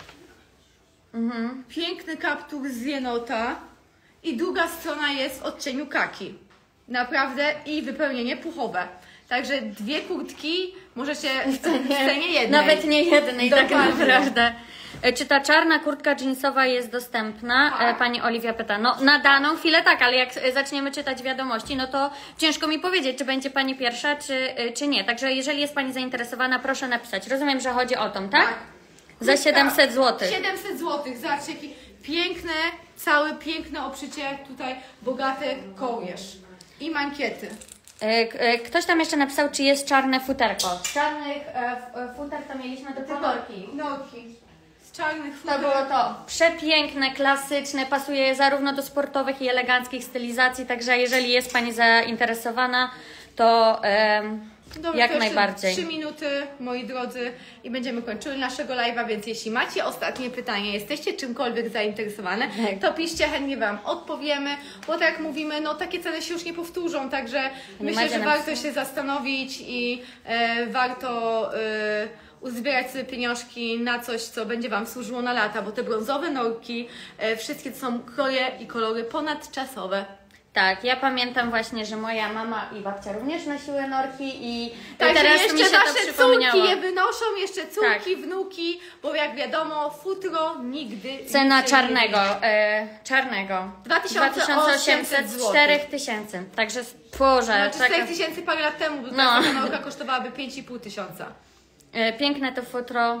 Mhm. piękny kaptur z jenota i druga strona jest w odcieniu kaki. Naprawdę i wypełnienie puchowe. Także dwie kurtki możecie w cenie, w cenie jednej. Nawet nie jednej, Dokładnie. tak naprawdę. Czy ta czarna kurtka jeansowa jest dostępna? Tak. Pani Oliwia pyta. No na daną chwilę tak, ale jak zaczniemy czytać wiadomości, no to ciężko mi powiedzieć, czy będzie Pani pierwsza, czy, czy nie. Także jeżeli jest Pani zainteresowana, proszę napisać. Rozumiem, że chodzi o tą, tak? Tak. Za siedemset złotych. siedemset złotych, zobaczcie, jakie piękne, całe piękne obszycie, tutaj bogaty kołnierz i mankiety. Ktoś tam jeszcze napisał, czy jest czarne futerko. Z czarnych e, futer to mieliśmy tylko norki. Norki. Z czarnych To futer. było to przepiękne, klasyczne, pasuje zarówno do sportowych i eleganckich stylizacji, także jeżeli jest Pani zainteresowana, to em, Dobra, jak to jeszcze najbardziej. trzy minuty, moi drodzy, i będziemy kończyli naszego live'a, więc jeśli macie ostatnie pytanie, jesteście czymkolwiek zainteresowane, Tak. to piszcie, chętnie Wam odpowiemy, bo tak jak mówimy, no takie ceny się już nie powtórzą, także myślę, Madzia że napisała. warto się zastanowić i e, warto e, uzbierać sobie pieniążki na coś, co będzie Wam służyło na lata, bo te brązowe norki, e, wszystkie to są kroje i kolory ponadczasowe. Tak, ja pamiętam właśnie, że moja mama i babcia również nosiły norki i Także teraz jeszcze mi się to nasze przypomniało. córki je wynoszą, jeszcze córki, Tak. wnuki, bo jak wiadomo, futro nigdy Cena nic nie czarnego, wyniesie. e, czarnego. dwa tysiące osiemset złotych. cztery tysiące. Także Boże, Znaczy taka, cztery tysięcy parę lat temu, bo No. ta norka kosztowałaby pięć i pół tysiąca. e, piękne to futro.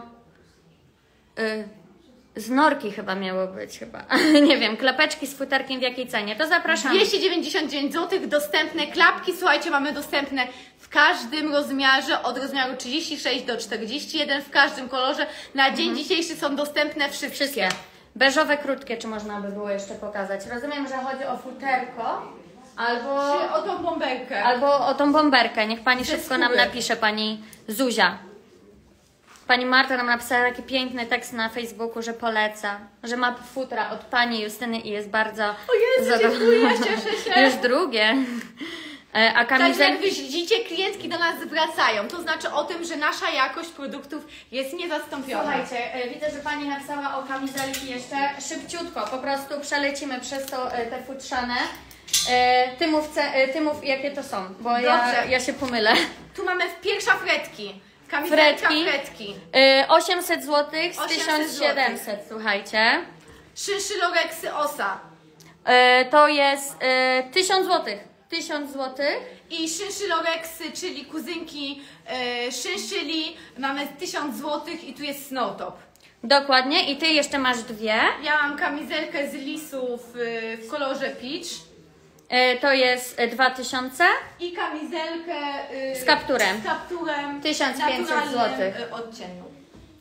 E, z norki chyba miało być chyba. Nie wiem, klapeczki z futerkiem w jakiej cenie? To zapraszamy. dwieście dziewięćdziesiąt dziewięć złotych, dostępne klapki, słuchajcie, mamy dostępne w każdym rozmiarze, od rozmiaru trzydzieści sześć do czterdziestu jeden, w każdym kolorze. Na dzień dzisiejszy są dostępne wszystkie. Wszystkie. Beżowe, krótkie, czy można by było jeszcze pokazać? Rozumiem, że chodzi o futerko albo, Czy o tą bąbelkę. albo o tą bomberkę. Niech Pani Ze szybko nam skóry. napisze, Pani Zuzia. Pani Marta nam napisała taki piękny tekst na Facebooku, że poleca, że ma futra od Pani Justyny i jest bardzo O Jezu, dziękuję, cieszę się. Już drugie. E, A Także jak kamizelki... widzicie, klientki do nas wracają. To znaczy o tym, że nasza jakość produktów jest niezastąpiona. Słuchajcie, e, widzę, że Pani napisała o kamizelki jeszcze. Szybciutko, po prostu przelecimy przez to e, te futrzane. E, Ty mów, ce- e, ty mów, jakie to są, bo ja, Dobrze. ja się pomylę. Tu mamy pierwsza fretki. Kamizelka Fretki. fretki. E, osiemset złotych z osiemset tysiąc siedemset, słuchajcie. Szynszylorexy osa. E, To jest e, tysiąc złotych. tysiąc złotych. I szynszylorexy, czyli kuzynki e, szynszyli, mamy tysiąc złotych i tu jest snowtop. Dokładnie. I Ty jeszcze masz dwie. Ja mam kamizelkę z lisów e, w kolorze peach E, To jest e, dwa tysiące. i kamizelkę e, Z kapturem. z kapturem tysiąc pięćset naturalnym, złotych. e, odcieniu.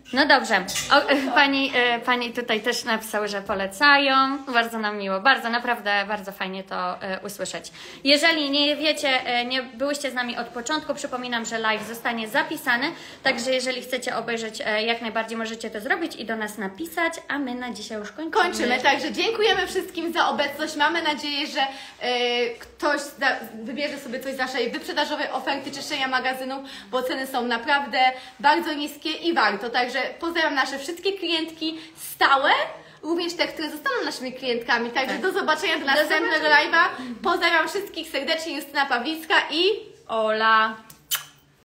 No dobrze, o, e, pani, e, pani tutaj też napisały, że polecają. Bardzo nam miło, bardzo, naprawdę bardzo fajnie to e, usłyszeć. Jeżeli nie wiecie, e, nie byłyście z nami od początku, przypominam, że live zostanie zapisany, także jeżeli chcecie obejrzeć, e, jak najbardziej możecie to zrobić i do nas napisać, a my na dzisiaj już kończymy. Kończymy, także dziękujemy wszystkim za obecność. Mamy nadzieję, że e, ktoś da, wybierze sobie coś z naszej wyprzedażowej oferty czyszczenia magazynu, bo ceny są naprawdę bardzo niskie i warto. Także pozdrawiam nasze wszystkie klientki stałe, również te, które zostaną naszymi klientkami. Także Tak. do zobaczenia do następnego live'a. Pozdrawiam wszystkich serdecznie, Justyna Pawlicka i Ola.